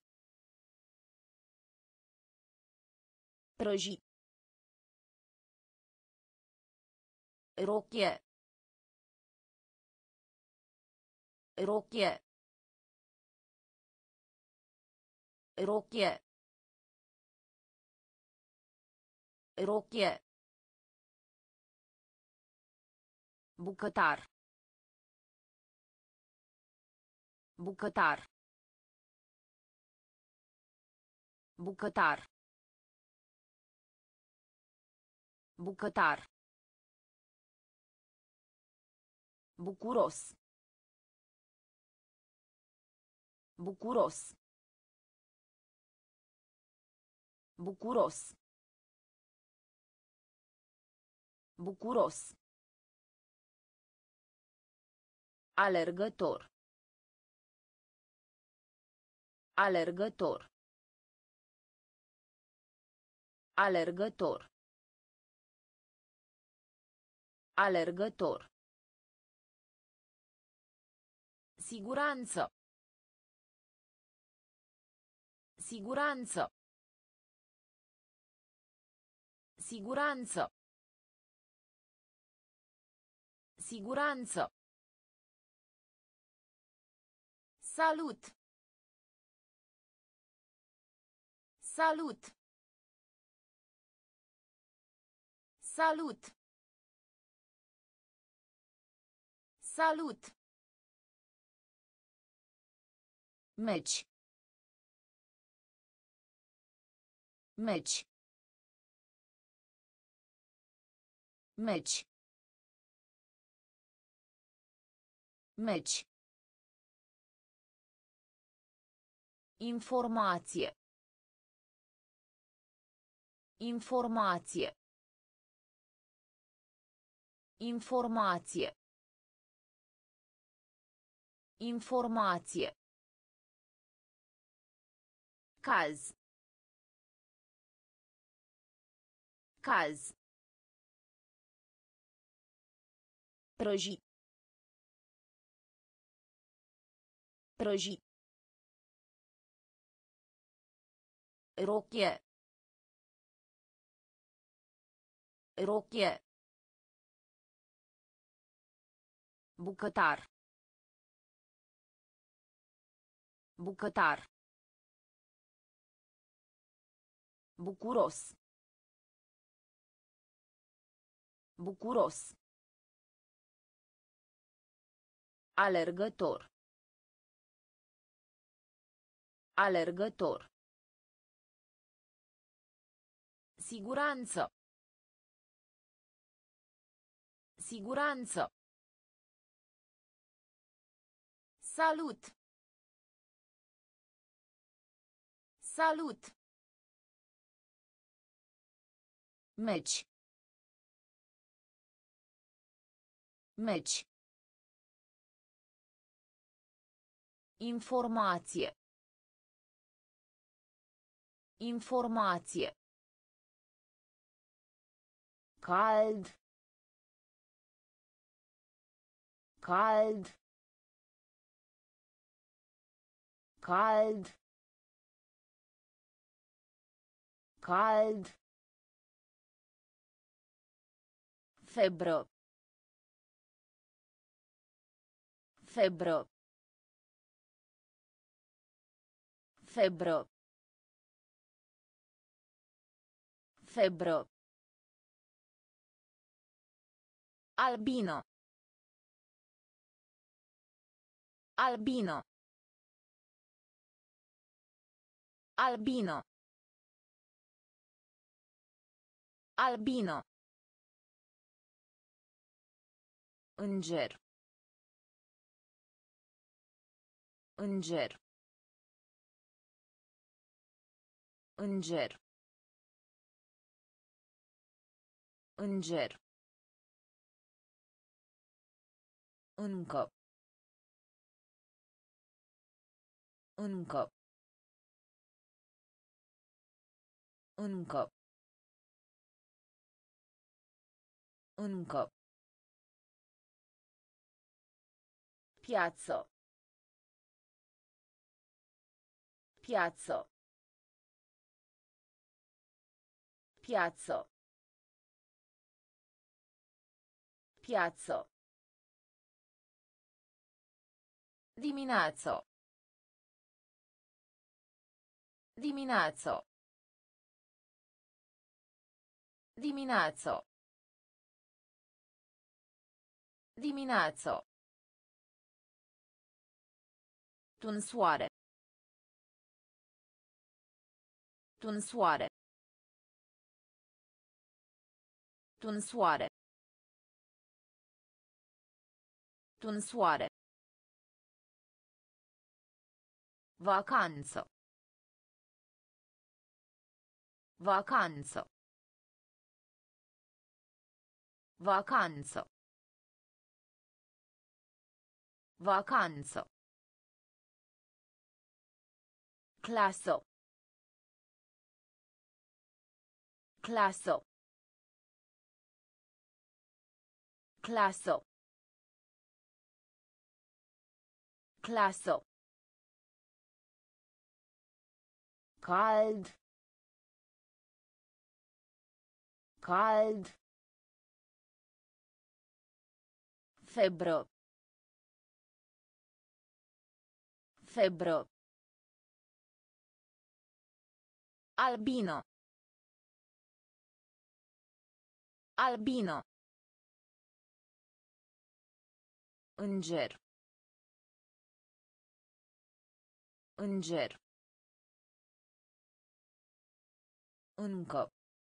Prăji. Rochie. Rochie. Rochie. Rochie. Bucătar. Bucătar. Bucătar. Bucătar. Bucuros. Bucuros. Bucuros. Bucuros. Alergător. Alergător. Alergător. Alergător. Siguranță. Siguranță. Siguranță. Siguranță. Salut. Salut. Salut. Salut. Meci. Meci. Meci. Meci. Informație. Informație. Informație. Informație. Caz. Caz. Prăji. Prăji. Rochie. Rochie. Bucătar. Bucătar. Bucuros. Bucuros. Alergător. Alergător. Siguranță. Siguranță. Salut. Salut. Meci. Meci. Informație. Informație. Cald. Cald. Cald. Cald. Febră. Febră. Febră. Febră. Albino. Albino. Albino. Albino. Înger. Înger. Înger. Înger. Încă. Încă. Încă. Încă. Piață. Piață. Piață. Piață. Dimineață. Dimineață. Dimineață. Dimineață. Tunsoare. Tunsoare. Tunsoare. Tunsoare. Vacanță. Vacanță. Vacanță. Vacanță. Clasă. Clasă. Clasă. Clasă. Cald. Cald. Febră. Febră. Albino. Albino. Înger. Înger. Încă.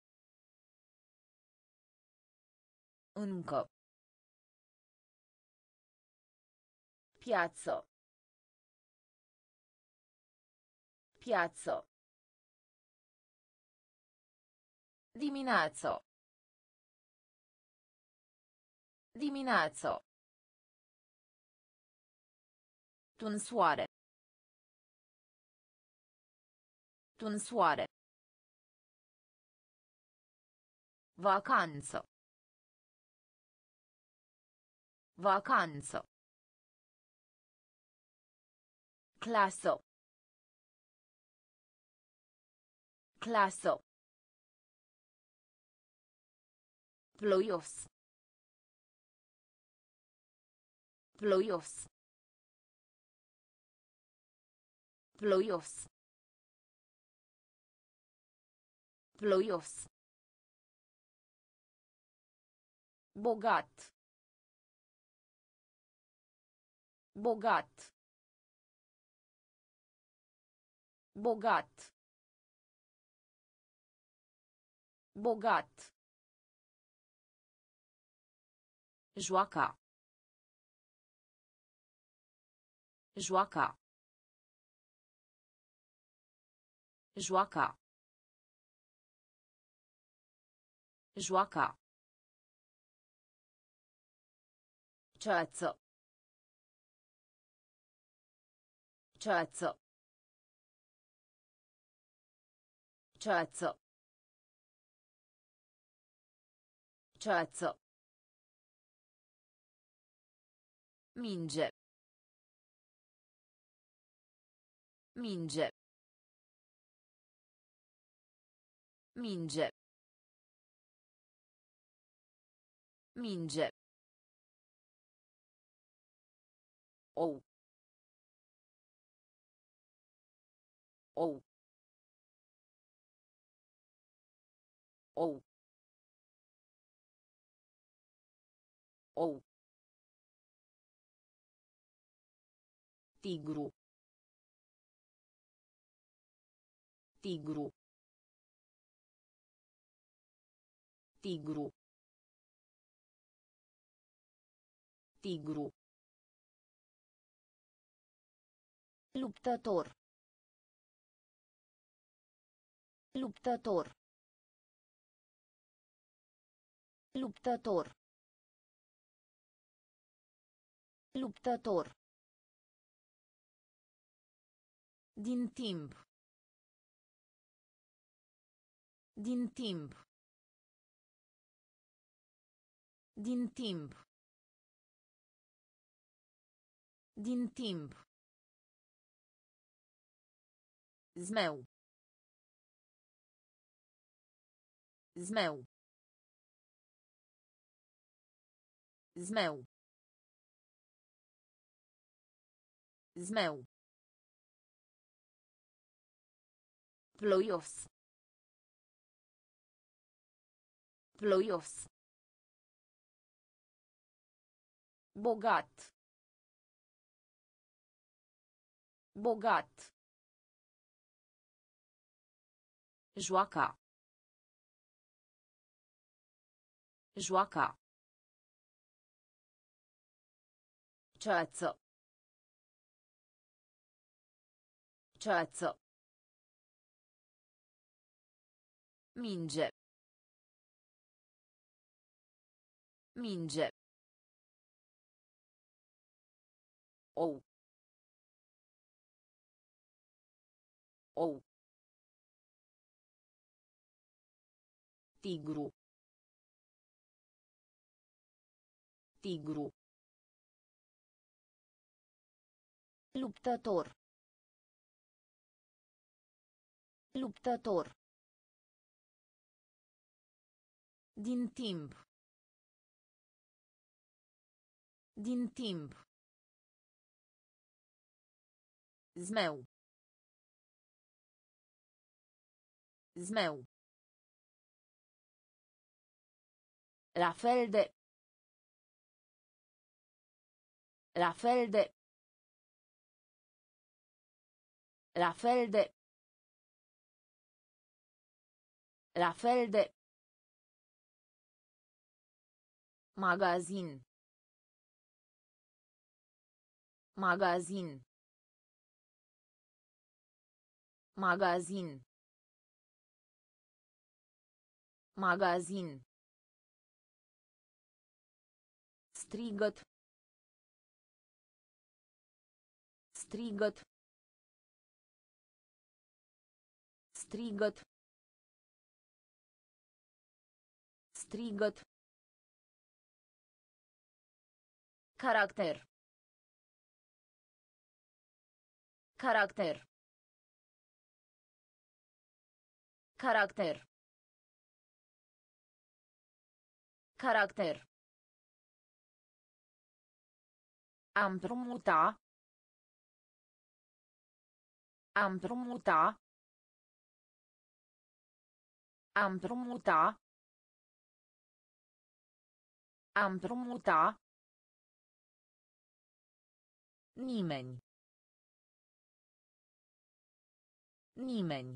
Încă. Piață. Piață. Dimineață. Dimineață. Tunsoare. Tunsoare. Vacanță. Vacanță. Clasă. Clasă. Ploios. Ploios. Ploios. Ploios. Bogat. Bogat. Bogat. Bogat. Joaca. Joaca. Joaca. Joaca. Ceață. Ceață. Ceață. Ceață. Minge. Minge. Minge. Minge. Ou. Ou. Ou. Ou. Tigru. Tigru. Tigru. Tigru. Luptător. Luptător. Luptător. Luptător. Din timp. Din timp. Din timp. Din timp. Zmeu. Zmeu. Zmeu. Zmeu. Ploios. Ploios. Bogat. Bogat. Joaca. Joaca. Ceață. Ceață. Minge. Minge. Ou. Ou. Tigru. Tigru. Luptător. Luptător. Din timp. Din timp. Zmeu. Zmeu. La fel de. La fel de. La fel de. La fel de. Magazin. Magazin. Magazin. Magazin. Strigăt. Strigăt. Strigăt. Strigăt. Caracter. Caracter. Caracter. Caracter. A împrumuta. A împrumuta. A împrumuta. A împrumuta. Nimeni. Nimeni.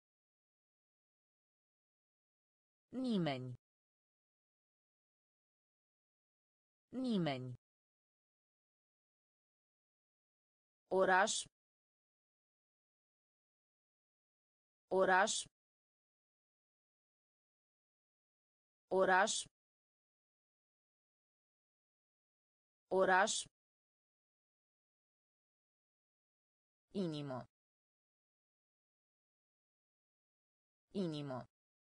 Nimeni. Nimeni. Oraș. Oraș. Oraș. Oraș. Inimă. Inimă.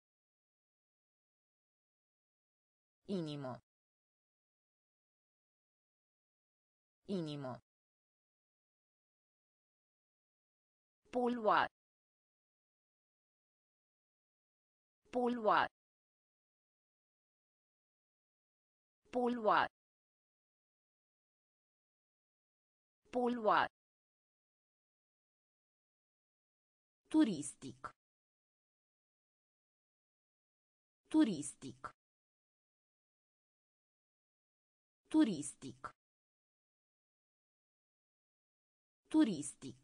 Inimă. Inimă. Poluat. Poluat. Poluat. Poluat. Turistic. Turistic. Turistic. Turistic.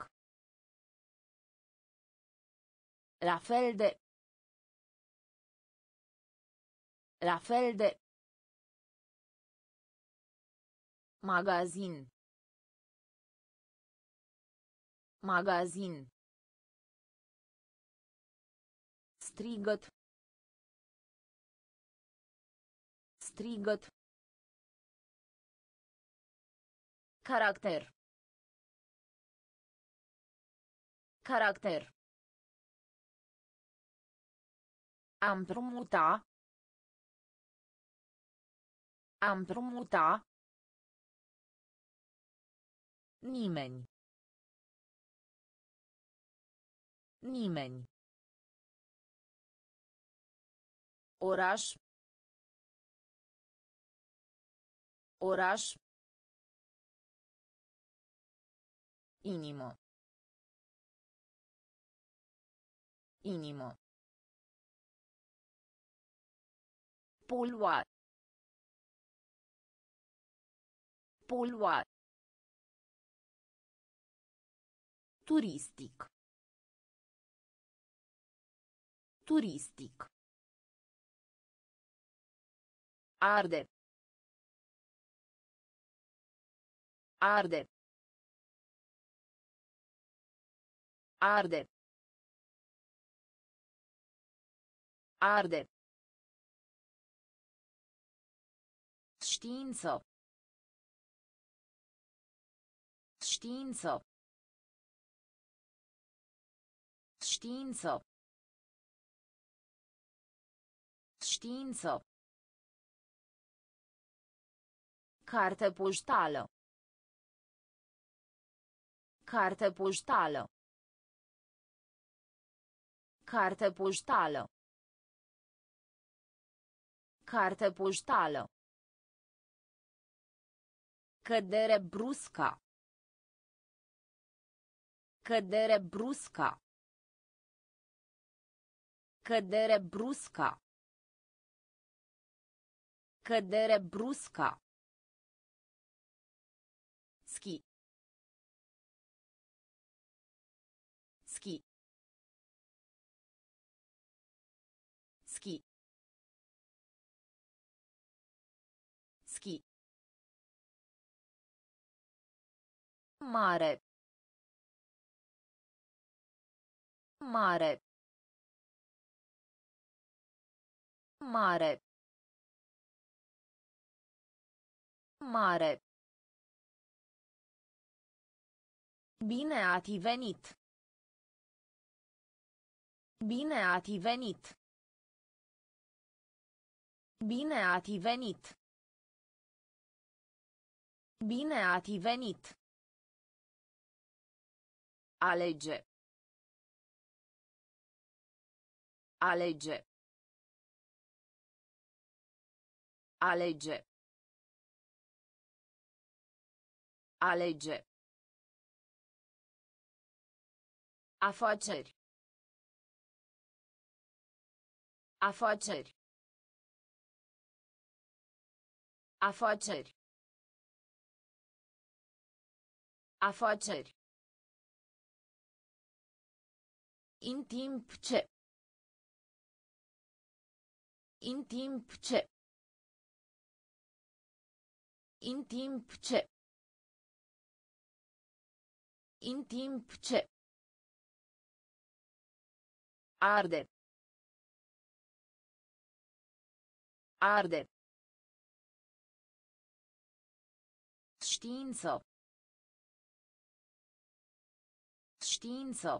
La fel de. La fel de. Magazin. Magazin. Strigăt. Strigăt. Caracter. Caracter. A împrumuta. A împrumuta. Nimeni. Nimeni. Oraș. Oraș. Inimă. Inimă. Poluat. Poluat. Turistic. Turistic. Arde. Arde. Arde. Arde. Știință. Știință. Știință. Știință. Carte poștală. Carte poștală. Carte poștală. Carte poștală. Cădere brusca. Cădere brusca. Cădere brusca. Cădere brusca. Ski. Ski. Ski. Ski. Mare. Mare. Mare. Mare. Bine ați venit. Bine ați venit. Bine ați venit. Bine ați venit. Alege. Alege. Alege. Alege. Afaceri. Afaceri. Afaceri. Afaceri. În timp ce. În timp ce. În timp ce. În timp ce. Arde. Arde. Știință. Știință.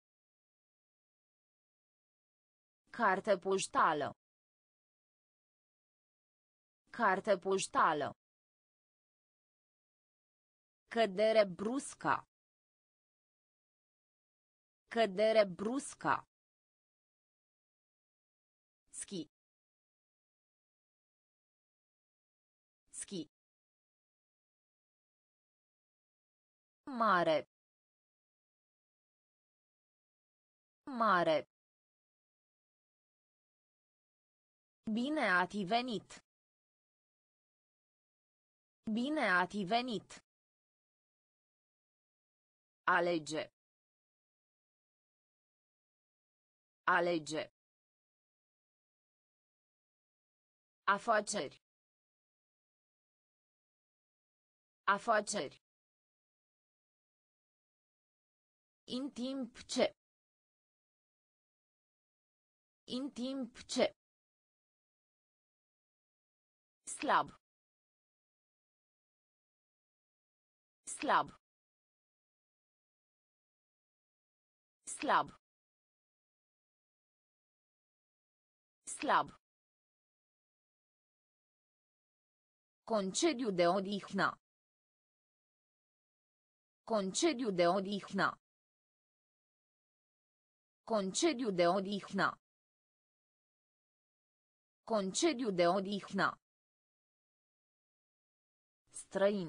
Carte poștală. Carte poștală. Cădere brusca. Cădere brusca. Ski. Ski. Mare. Mare. Bine ați venit. Bine ați venit. Alege. Alege. Afaceri. Afaceri. În timp ce. În timp ce. Slab. Slab. Slab. Slab. Concediu de odihnă. Concediu de odihnă. Concediu de odihnă. Concediu de odihnă. Străin.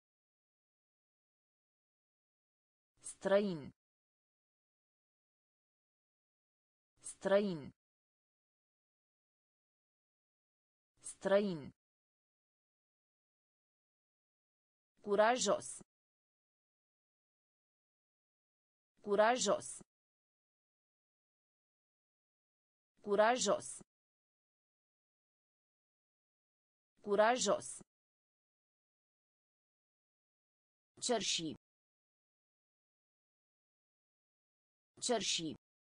Străin. Străin. Străin. Curajos. Curajos. Curajos. Curajos. Cerși. Cerși.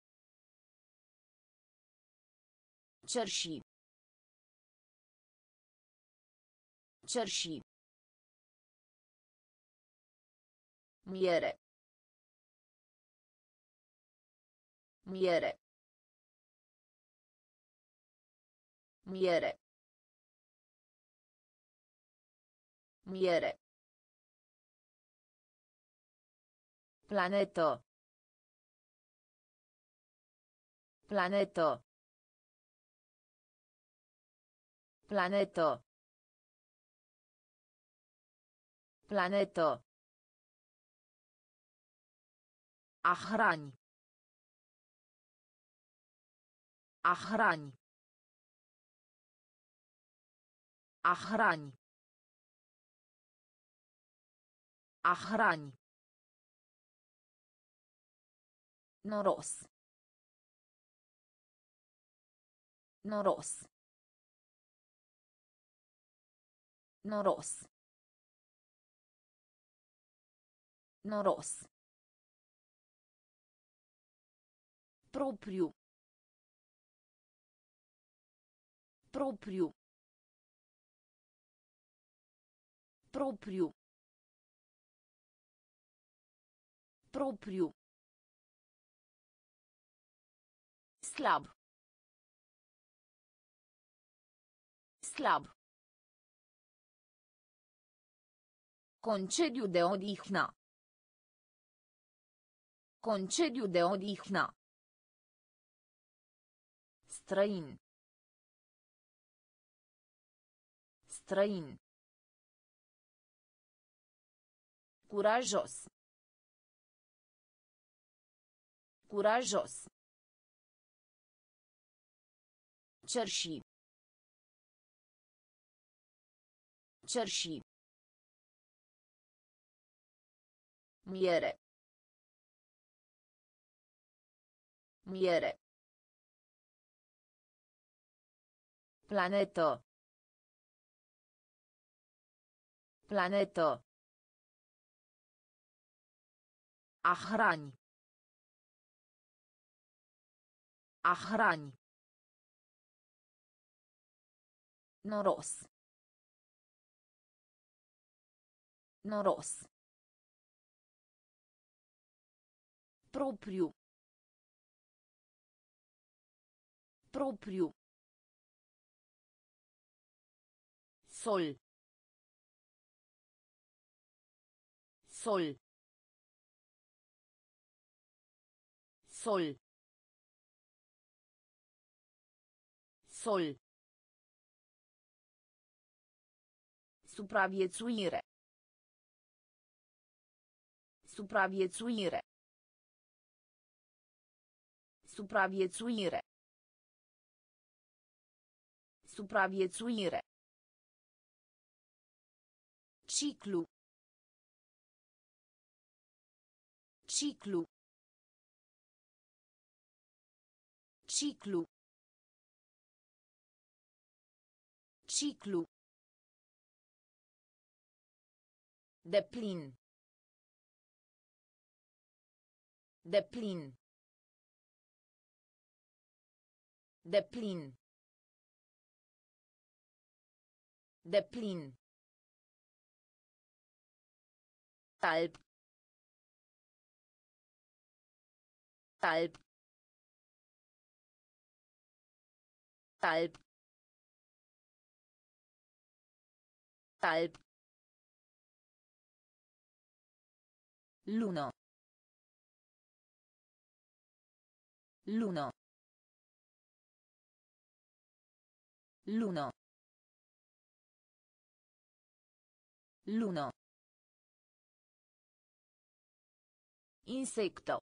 Cerși. Cerși. Miere. Miere. Miere. Miere. Planetă. Planetă. Planetă. Planetă. A hrani. A hrani. A hrani. A hrani. Noros. Noros. Noros. Noros. Propriu. Propriu. Propriu. Propriu. Slab. Slab. Concediu de odihnă. Concediu de odihnă. Străin. Străin. Curajos. Curajos. Cerși. Cerși. Miere. Miere. Planetă. Planetă. A hrani. A hrani. Noros. Noros. Propriu. Propriu. Sol. Sol. Sol. Sol. Supraviețuire. Supraviețuire. Supraviețuire. Supraviețuire. Ciclu. Ciclu. Ciclu. Ciclu. Deplin. Deplin. Deplin. Deplin. Talp. Talp. Talp. Talp. Lună. Lună. Lună. Lună. Insecto.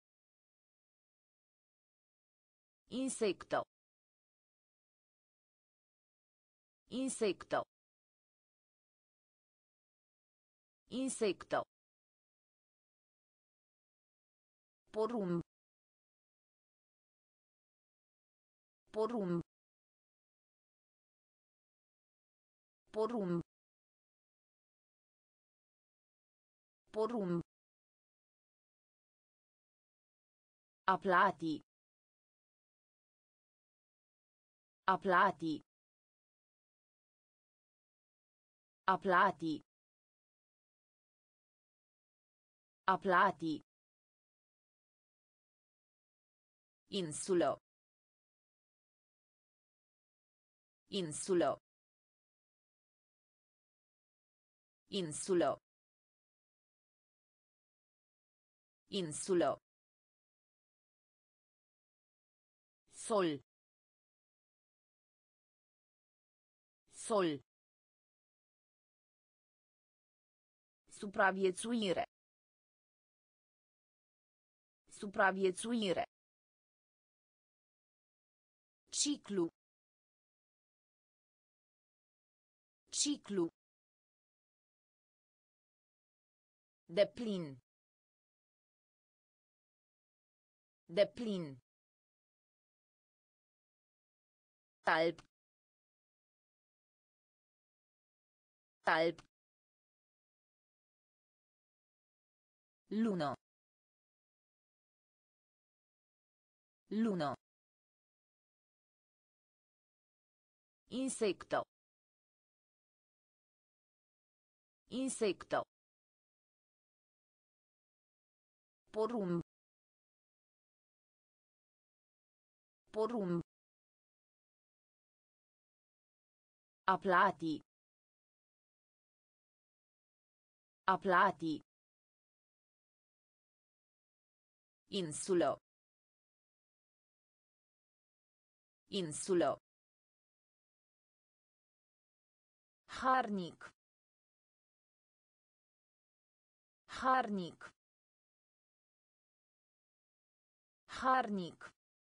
Insecto. Insecto. Insecto. Porumb. Porumb. Porumb. Porumb. Aplati. Aplati. Aplati. Aplati. Insulo. Insulo. Insulo. Insulo. Sol. Sol. Supraviețuire. Supraviețuire. Ciclu. Ciclu. Deplin. Deplin. Alb. Alb. Lună. Lună. Insecto. Insecto. Porumb. Porumb. Aplati. Aplati. Insulo. Insulo. Harnic. Harnic. Harnic.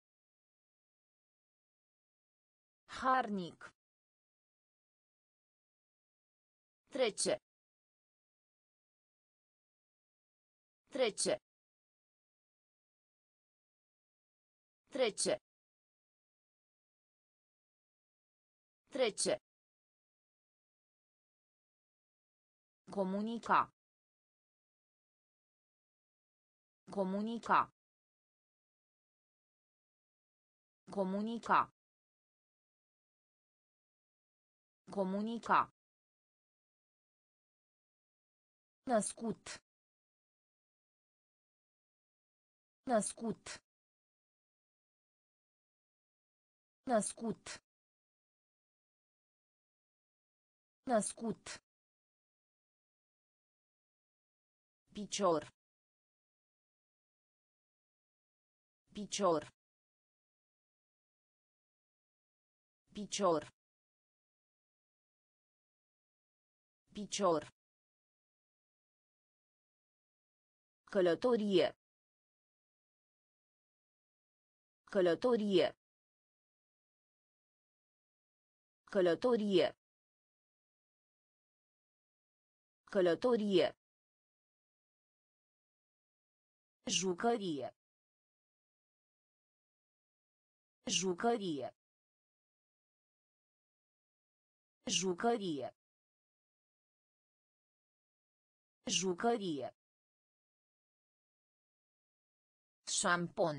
Harnic. Trece. Trece. Trece. Trece. Comunica. Comunica. Comunica. Comunica. Născut. Născut. Născut. Născut. Picior. Picior. Picior. Picior. Călătorie. Călătorie. Călătorie. Călătorie. Jucărie. Jucărie. Jucărie. Jucărie. Șampon.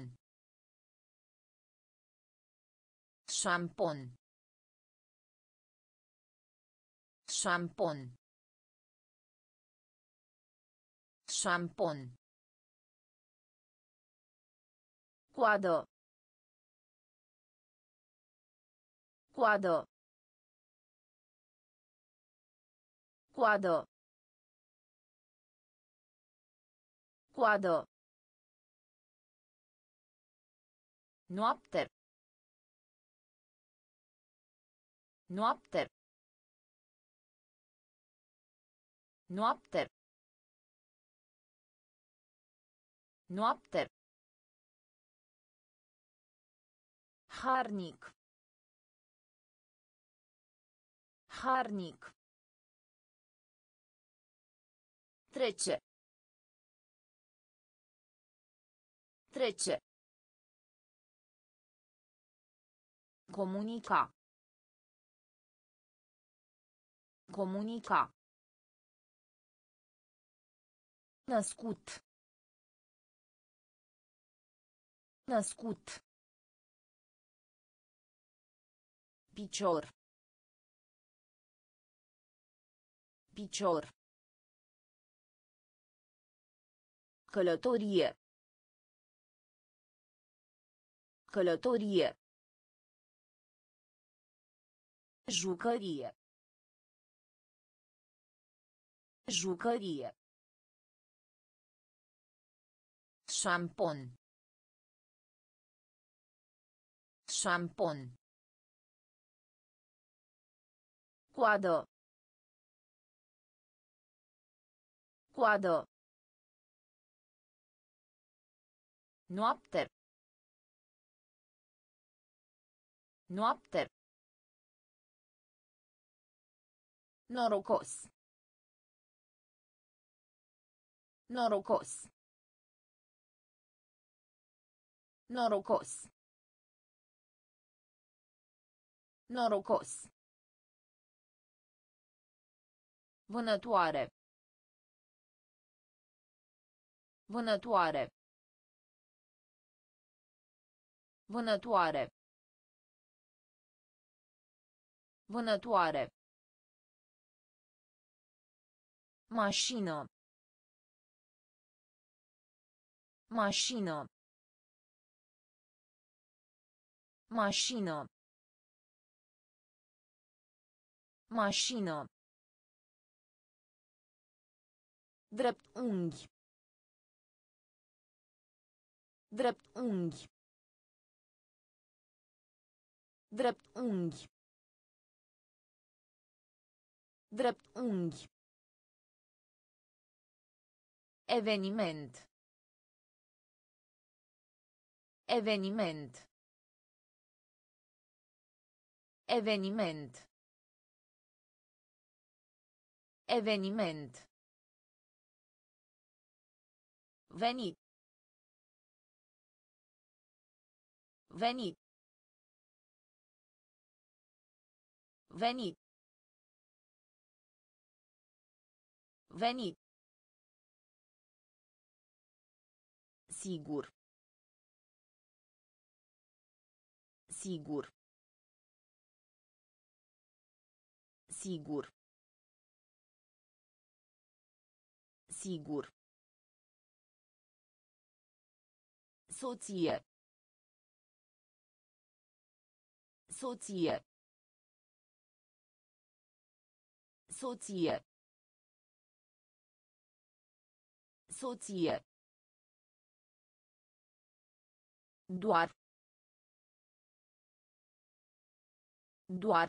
Șampon. Șampon. Șampon. Coadă. Coadă. Coadă. Coadă. Noapte. Noapte. Noapte. Noapte. Harnic. Harnic. Trece. Trece. Comunica. Comunica. Născut. Născut. Picior. Picior. Călătorie. Călătorie. Jucărie. Jucărie. Șampon. Șampon. Coadă. Coadă. Noapte. Noapte. Norocos. Norocos. Norocos. Norocos. Vânătoare. Vânătoare. Vânătoare. Vânătoare. Mașină. Mașină. Mașină. Mașină. Drept unghi. Drept unghi. Drept unghi. Drept unghi. Eveniment. Eveniment. Eveniment. Eveniment. Veni. Veni. Veni. Veni. Sigur. Sigur. Sigur. Sigur. Soție. Soție. Soție. Soție. Doar. Doar.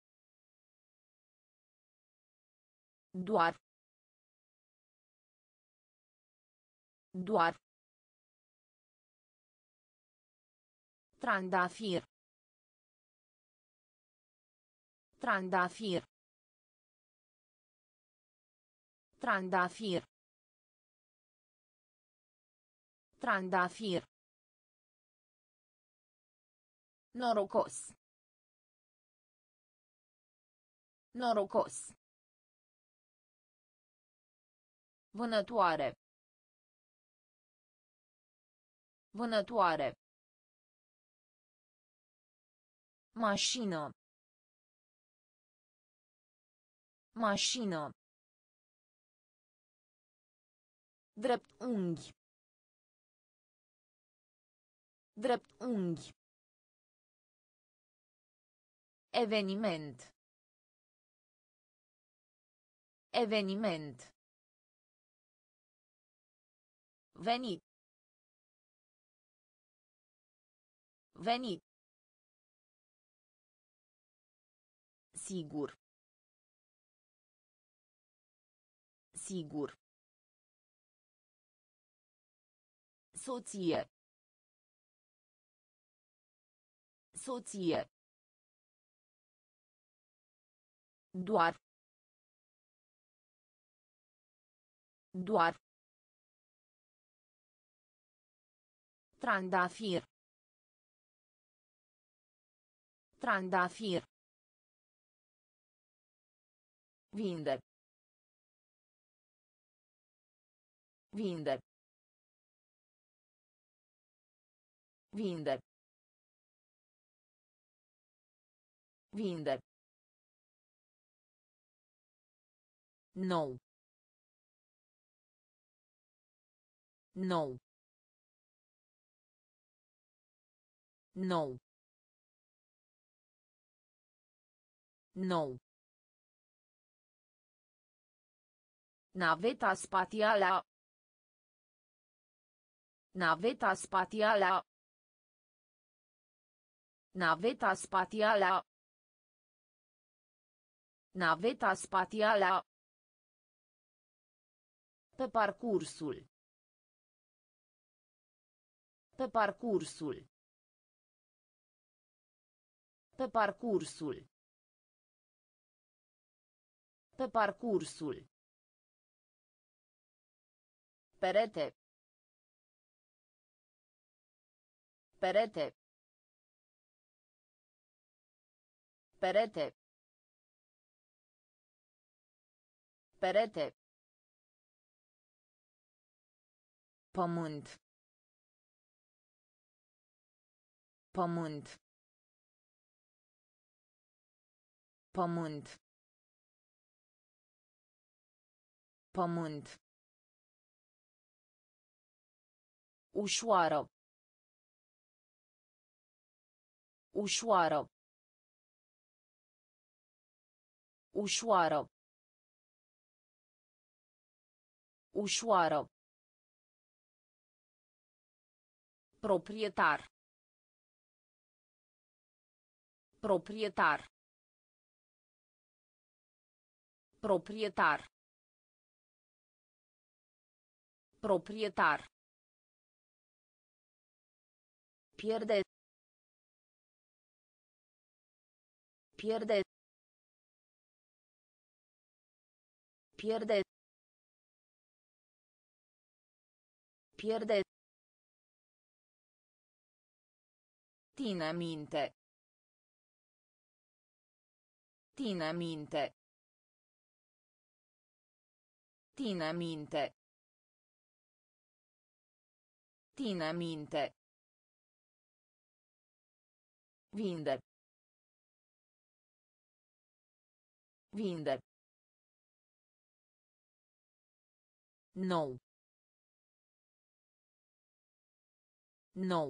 Doar. Doar. Trandafir. Trandafir. Trandafir. Trandafir. Norocos. Norocos. Vânătoare. Vânătoare. Mașină. Mașină. Drept unghi. Drept unghi. Eveniment. Eveniment. Veni. Veni. Sigur. Sigur. Soție. Soție. Doar. Doar. Trandafir. Trandafir. Vinde. Vinde. Vinde. Vinde. Nou. Nou. Nou. Nou. Naveta spațială. Naveta spațială. Naveta spațială. Naveta spațială. Pe parcursul. Pe parcursul. Pe parcursul. Pe parcursul. Perete. Perete. Perete. Perete. Pământ. Pământ. Pământ. Pământ. Ușoară. Ușoară. Ușoară. Ușoară. Proprietar. Proprietar. Proprietar. Proprietar. Pierde. Pierde. Pierde. Pierde. Ține minte. Ține minte. Ține minte. Ține minte. Vinde. Vinde. Nou. Nou.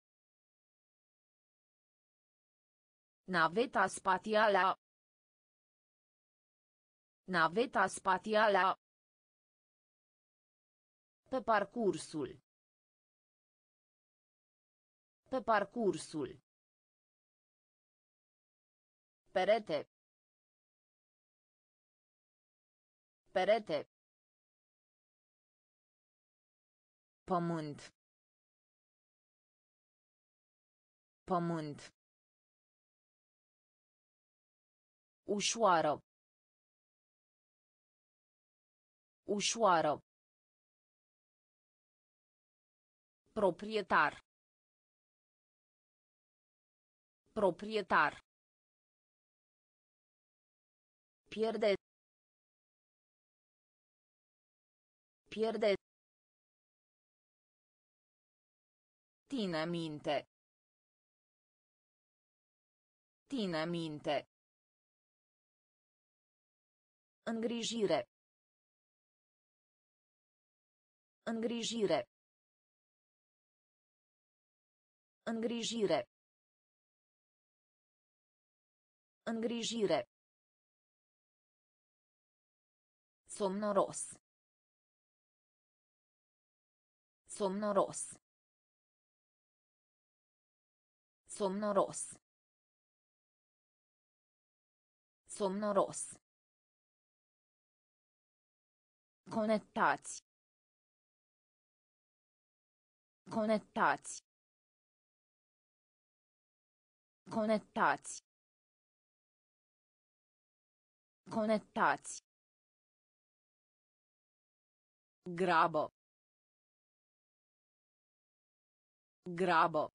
Naveta spațială. Naveta spațială. Pe parcursul. Pe parcursul. Perete. Perete. Pământ. Pământ. Ușoară. Ușoară. Proprietar. Proprietar. Pierde. Pierde. Ține minte. Ține minte. Îngrijire. Îngrijire. Îngrijire. Îngrijire. Somnoros. Somnoros. Somnoros. Somnoros. Conectați. Conectați. Conectați. Conectați. Grabă. Grabă.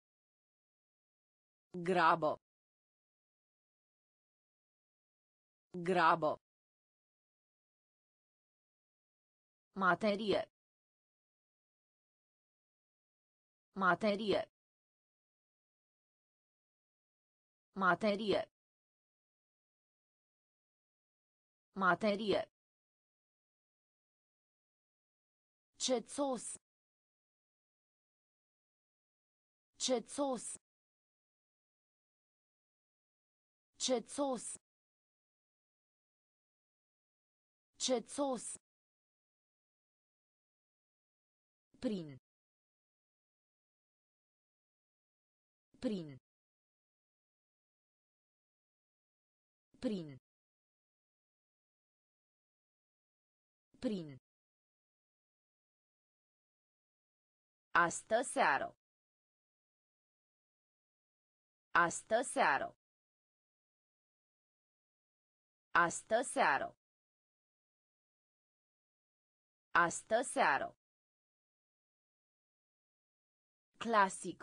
Grabă. Grabă. Materie. Materie. Materie. Materie. Cețos. Cețos. Cețos. Cețos. Prin. Prin. Prin. Prin. Astă seară. Astă seară. Astă seară. Astă seară. Clasic.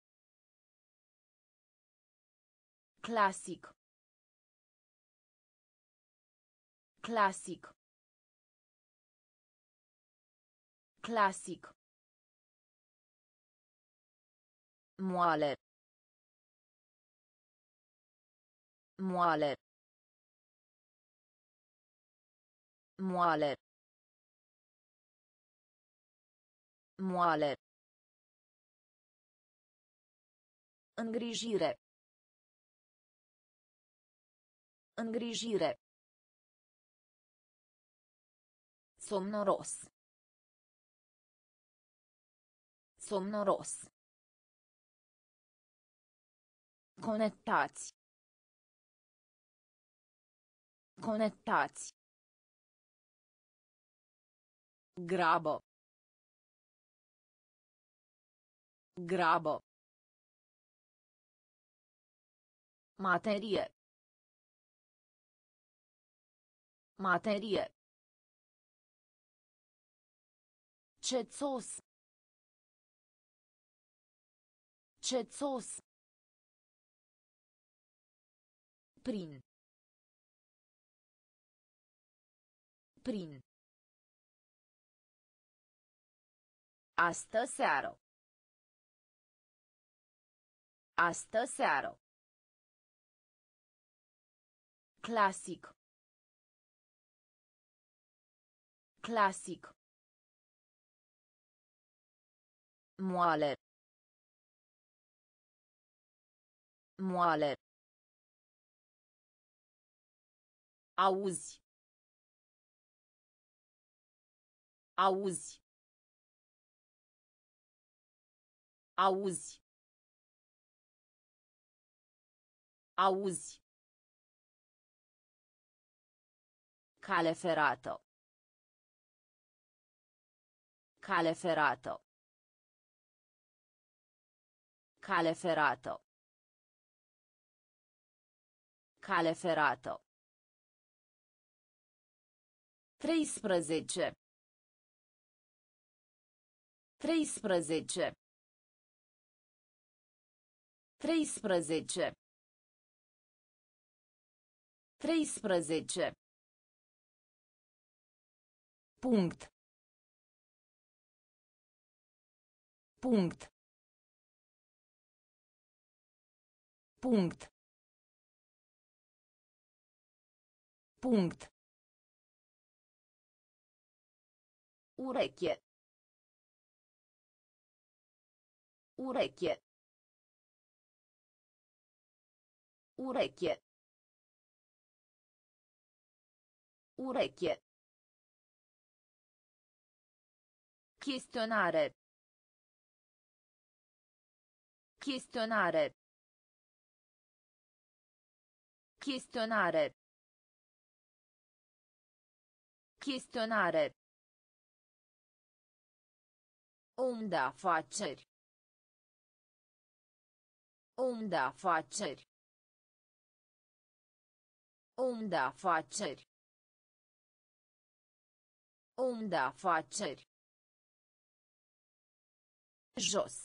Clasic. Clasic. Clasic. Moale. Moale. Moale. Moale. Îngrijire. Îngrijire. Somnoros. Somnoros. Conectați. Conectați. Grabă. Grabă. Materie. Materie. Cețos. Cețos. Prin. Prin. Astă seară. Astă seară. Clasic. Clasic. Moale. Moale. Auzi. Auzi. Auzi. Auzi. Cale ferată. Cale ferată. Cale ferată. Cale ferată. Treisprezece. Treisprezece. Treisprezece. Treisprezece. Punct. Punct. Punct. Punct. Ureche. Ureche. Ureche. Ureche. Chestionare. Chestionare. Chestionare. Chestionare. Om de afaceri. Om de afaceri. Om de afaceri. Om de afaceri. Jos.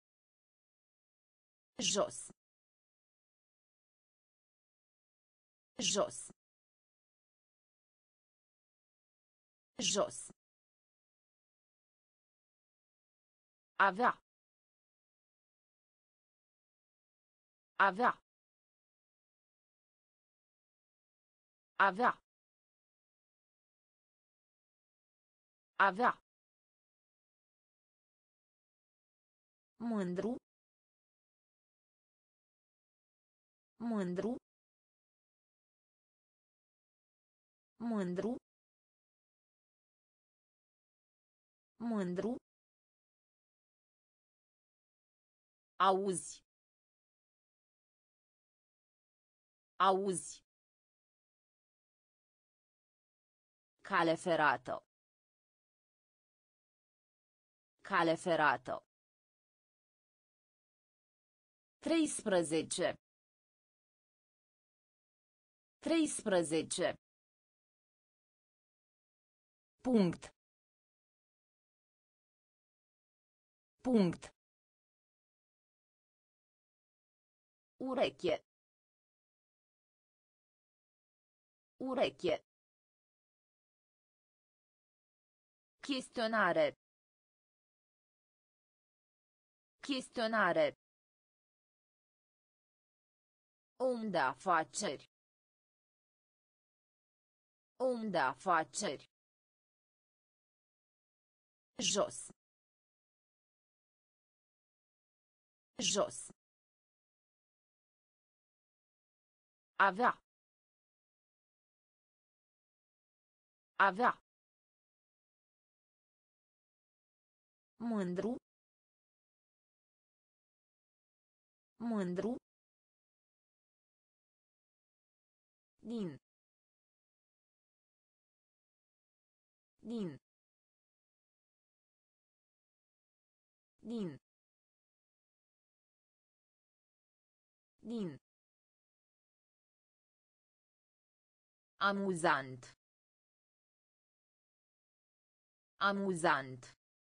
Jos. Jos. Jos. Avea. Avea. Avea. Avea. Mândru. Mândru. Mândru. Mândru. Auzi. Auzi. Cale ferată. Cale ferată. Treisprezece. Treisprezece. Punct. Punct. Ureche. Ureche. Chestionare. Chestionare. Om de afaceri. Om de afaceri. Jos. Jos. Avea. Avea. Mândru. Mândru. Din. Din. Din. Din. Amuzant. Amuzant.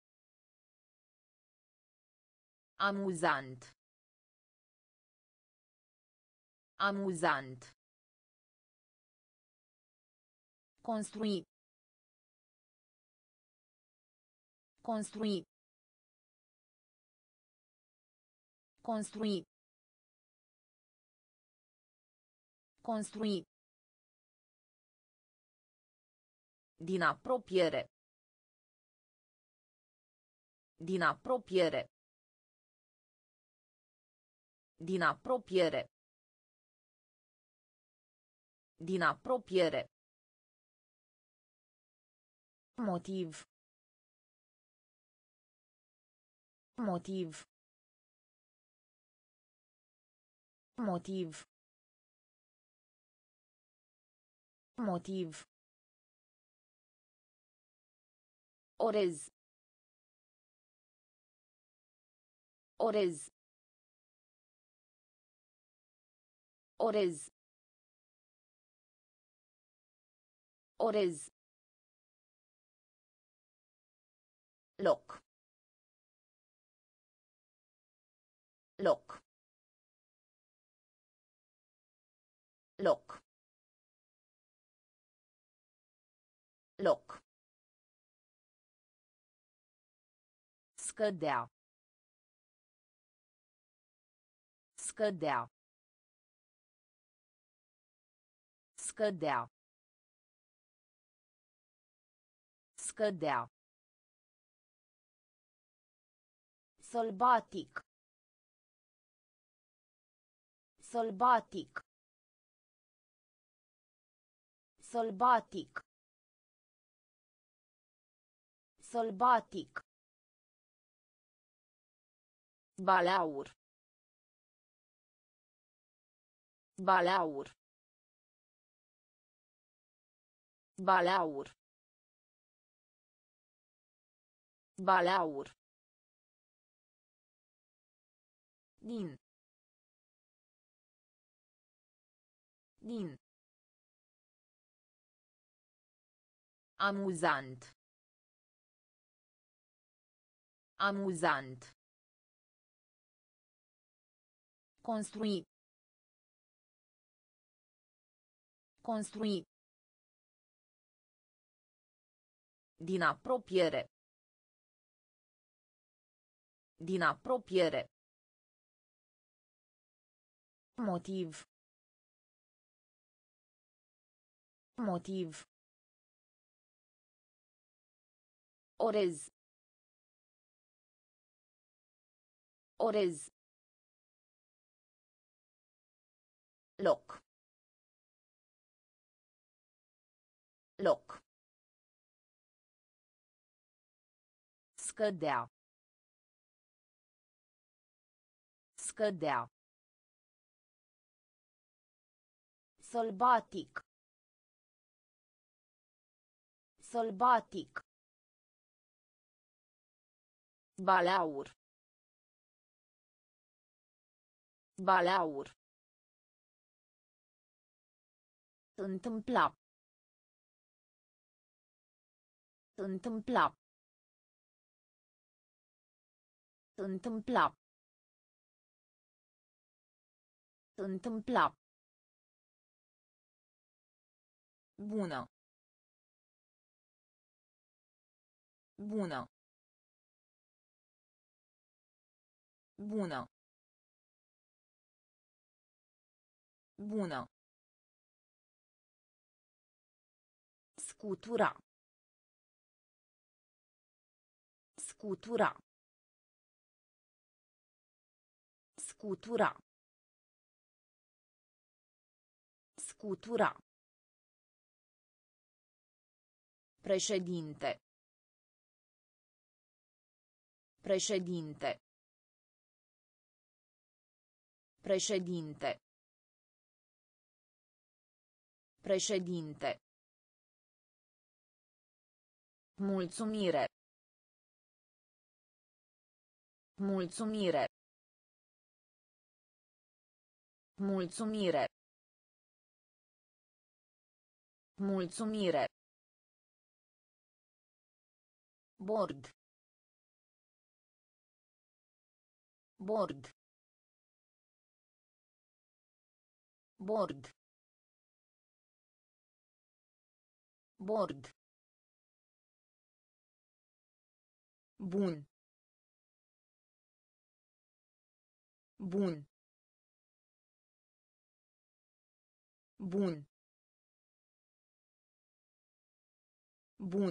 Amuzant. Amuzant. Construi. Construi. Construi. Construi. Din apropiere. Din apropiere. Din apropiere. Din apropiere. Motiv. Motiv. Motiv. Motiv. Orez. Orez. Orez. Orez. Loc. Loc. Loc. Loc. Scădea. Scădea. Scădea. Scădea. Sălbatic. Sălbatic. Sălbatic. Sălbatic. Balaur. Balaur. Balaur. Balaur. Din. Din. Amuzant. Amuzant. Construi. Construi. Din apropiere. Din apropiere. Motiv. Motiv. Orez. Orez. Loc. Loc. Scădea. Scădea. Sălbatic. Sălbatic. Balaur. Balaur. Întâmpla. Întâmpla. Întâmpla. Întâmpla. Bună. Bună. Bună. Bună. Scutura. Scutura. Scutura. Scutura. Președinte. Președinte. Președinte. Președinte. Mulțumire. Mulțumire. Mulțumire. Mulțumire. Bord. Bord. Bord. Bord. Bun. Bun. Bun. Bun.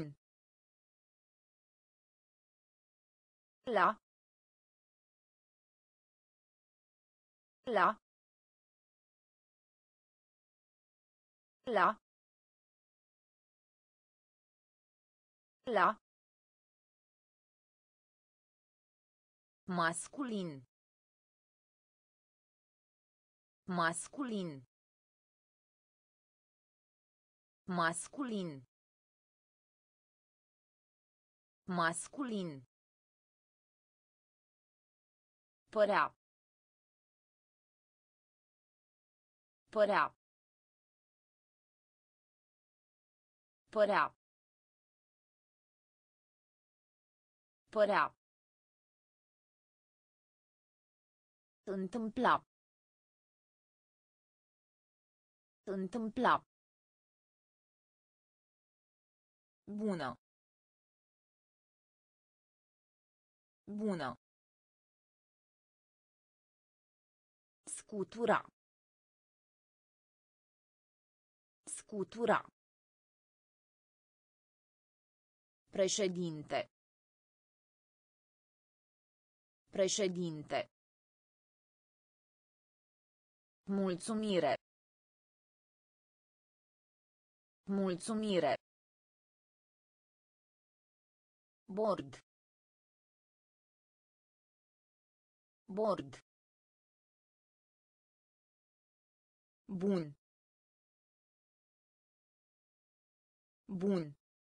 La. La. La. La. Masculin. Masculin. Masculin. Masculin. Părea. Părea. Părea. Părea. Întâmpla. Întâmpla. Bună. Bună. Scutura. Scutura. Președinte. Președinte. Mulțumire. Mulțumire. Bord. Bord. Bun. Bun.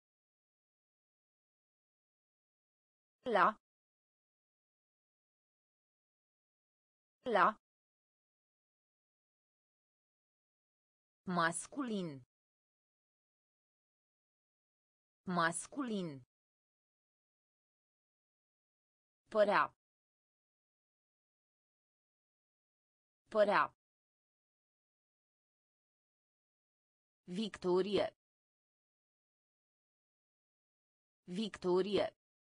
La. La. Masculin. Masculin. Părea. Părea. Victorie. Victorie.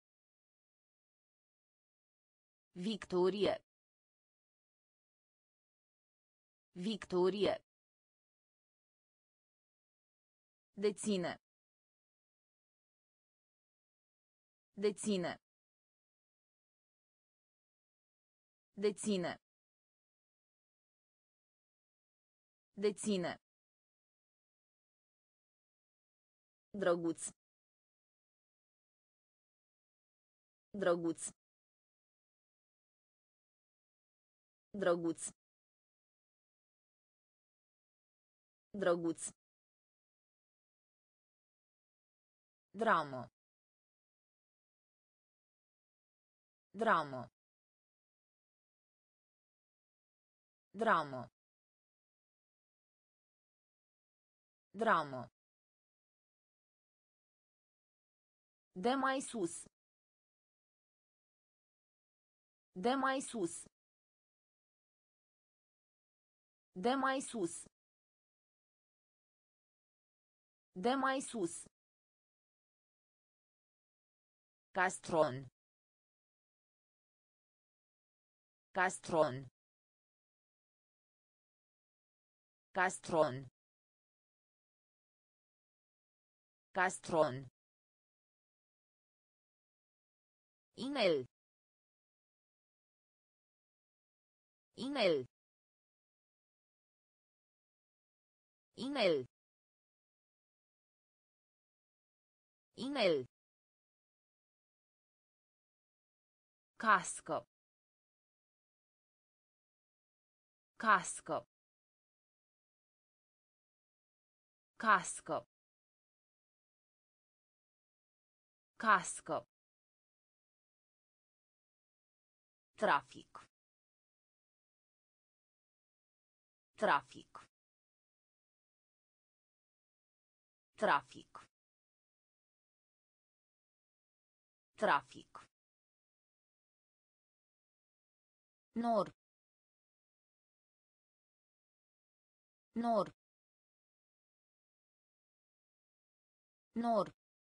Victorie. Victorie. Deține. Deține. Deține. Deține. Drăguț. Drăguț. Drăguț. Drăguț. Dramă. Dramă. Dramă. Dramă. De mai sus. De mai sus. De mai sus. De mai sus. Castron. Castron. Castron. Castron. Inel. Inel. Inel. Inel. Cască. Cască. Cască. Cască. Trafic. Trafic. Trafic. Trafic. Nor. Nor. Nor.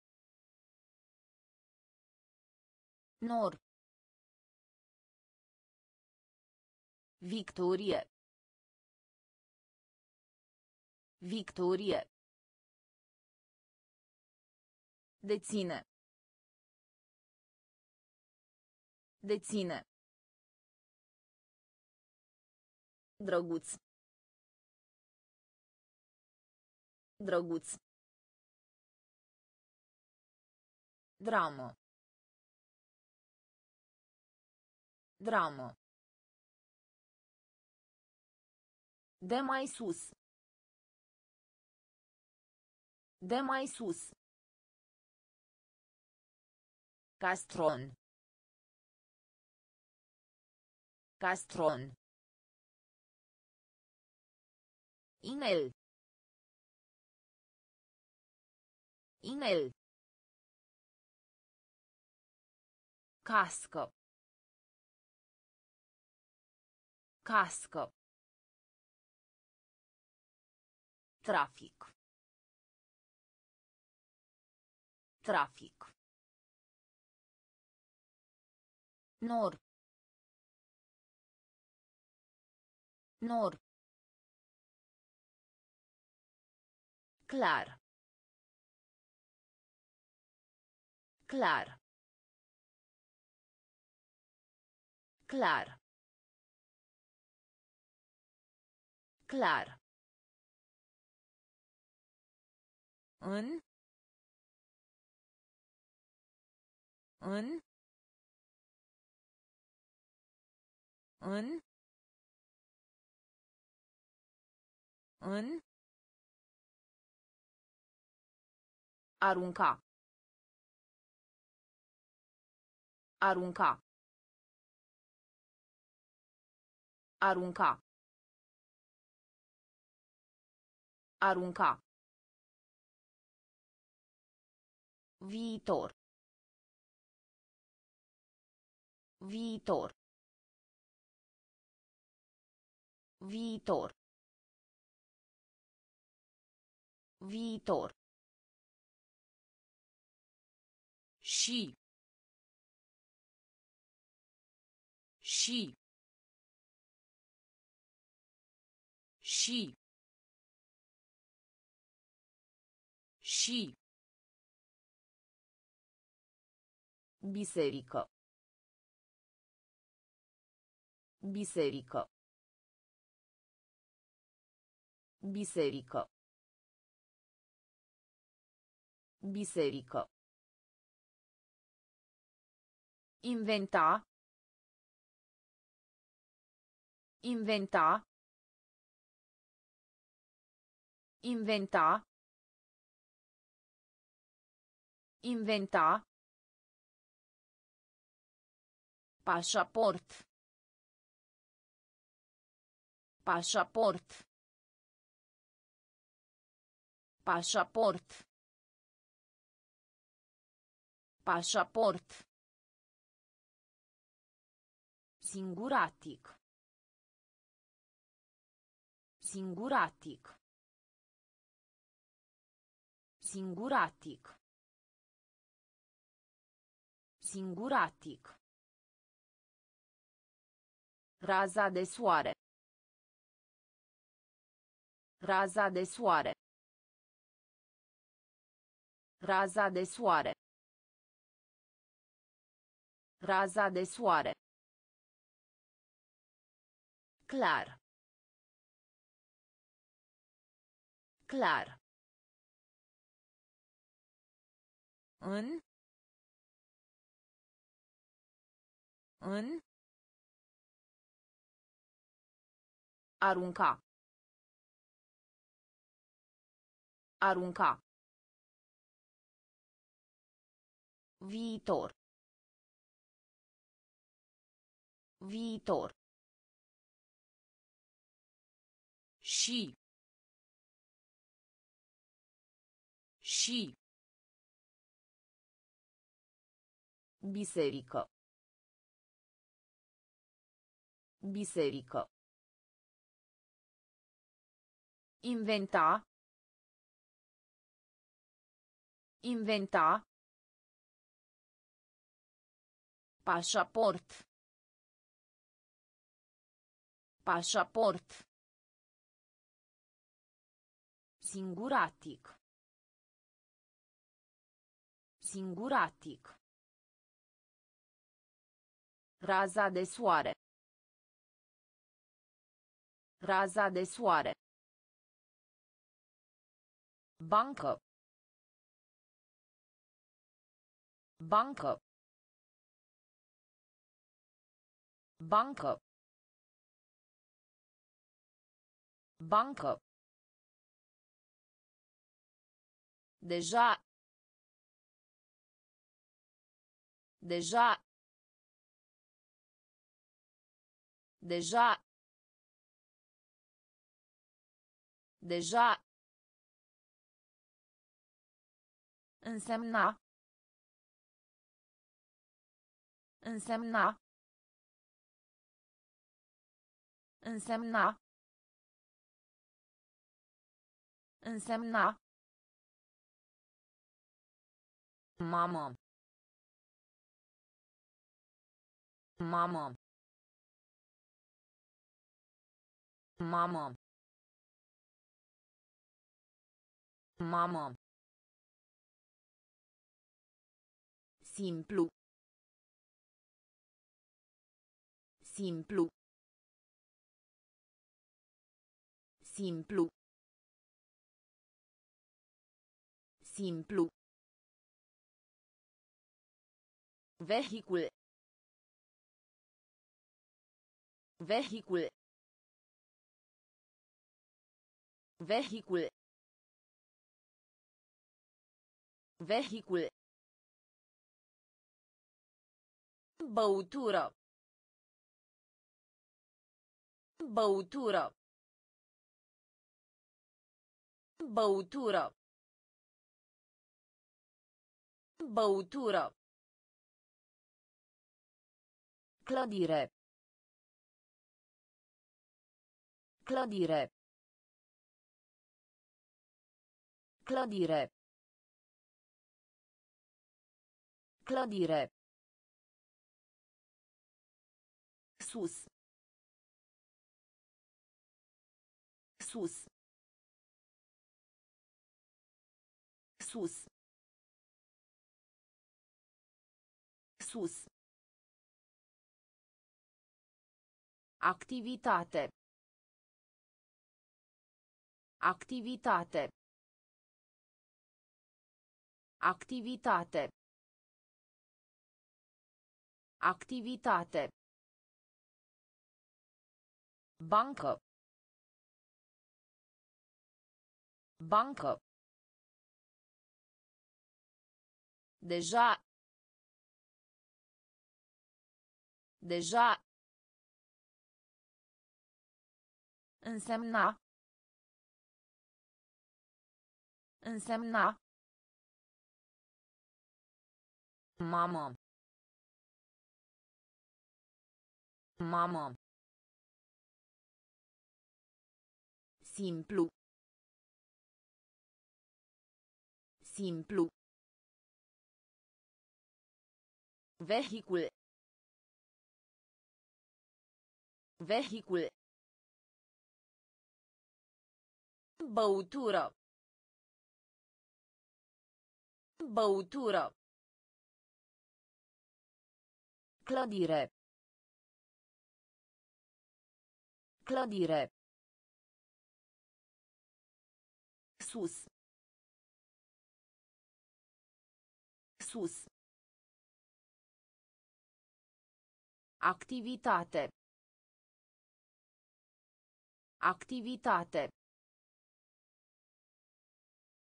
Nor. Victorie. Victorie. Deține. Deține. Drăguț. Drăguț. Dramă. Dramă. De mai sus. De mai sus. Castron. Castron. Inel. Inel. Cască. Cască. Trafic. Trafic. Nor. Nor. Clar. Clar. Clar. Clar. În. În. În. În. Arunca. Arunca. Arunca. Arunca. Viitor. Viitor. Viitor. Viitor. Și. Și. Și. Și. Biserică. Biserică. Biserică. Biserică. Inventa. Inventa. Inventa. Inventa. Pașaport. Pașaport. Pașaport. Pașaport. Singuratic. Singuratic. Singuratic. Singuratic. Raza de soare. Raza de soare. Raza de soare. Raza de soare. Clar. Clar. În. În. Arunca. Arunca. Viitor. Viitor. Și. Și. Biserică. Biserică. Inventa. Inventa. Pașaport. Pașaport. Singuratic. Singuratic. Raza de soare. Raza de soare. Bancă. Bancă. Bancă. Bancă. Deja. Deja. Deja. Deja. Însemna. Însemna. Însemna. Însemna. Mamă. Mamă. Mamă. Mamă. Simplu. Simplu. Simplu. Simplu. Vehicul. Vehicul. Vehicul. Vehicul. Băutură. Băutură. Băutură. Băutură. Clădire. Clădire. Clădire. Clădire. Sus. Sus. Sus. Sus. Activitate. Activitate. Activitate. Activitate. Bancă. Bancă. Deja. Deja. Însemna. Însemna. Mamă. Mamă. Simplu. Simplu. Vehicul. Vehicul. Băutură. Băutură. Clădire. Clădire. Sus. Sus. Activitate. Activitate.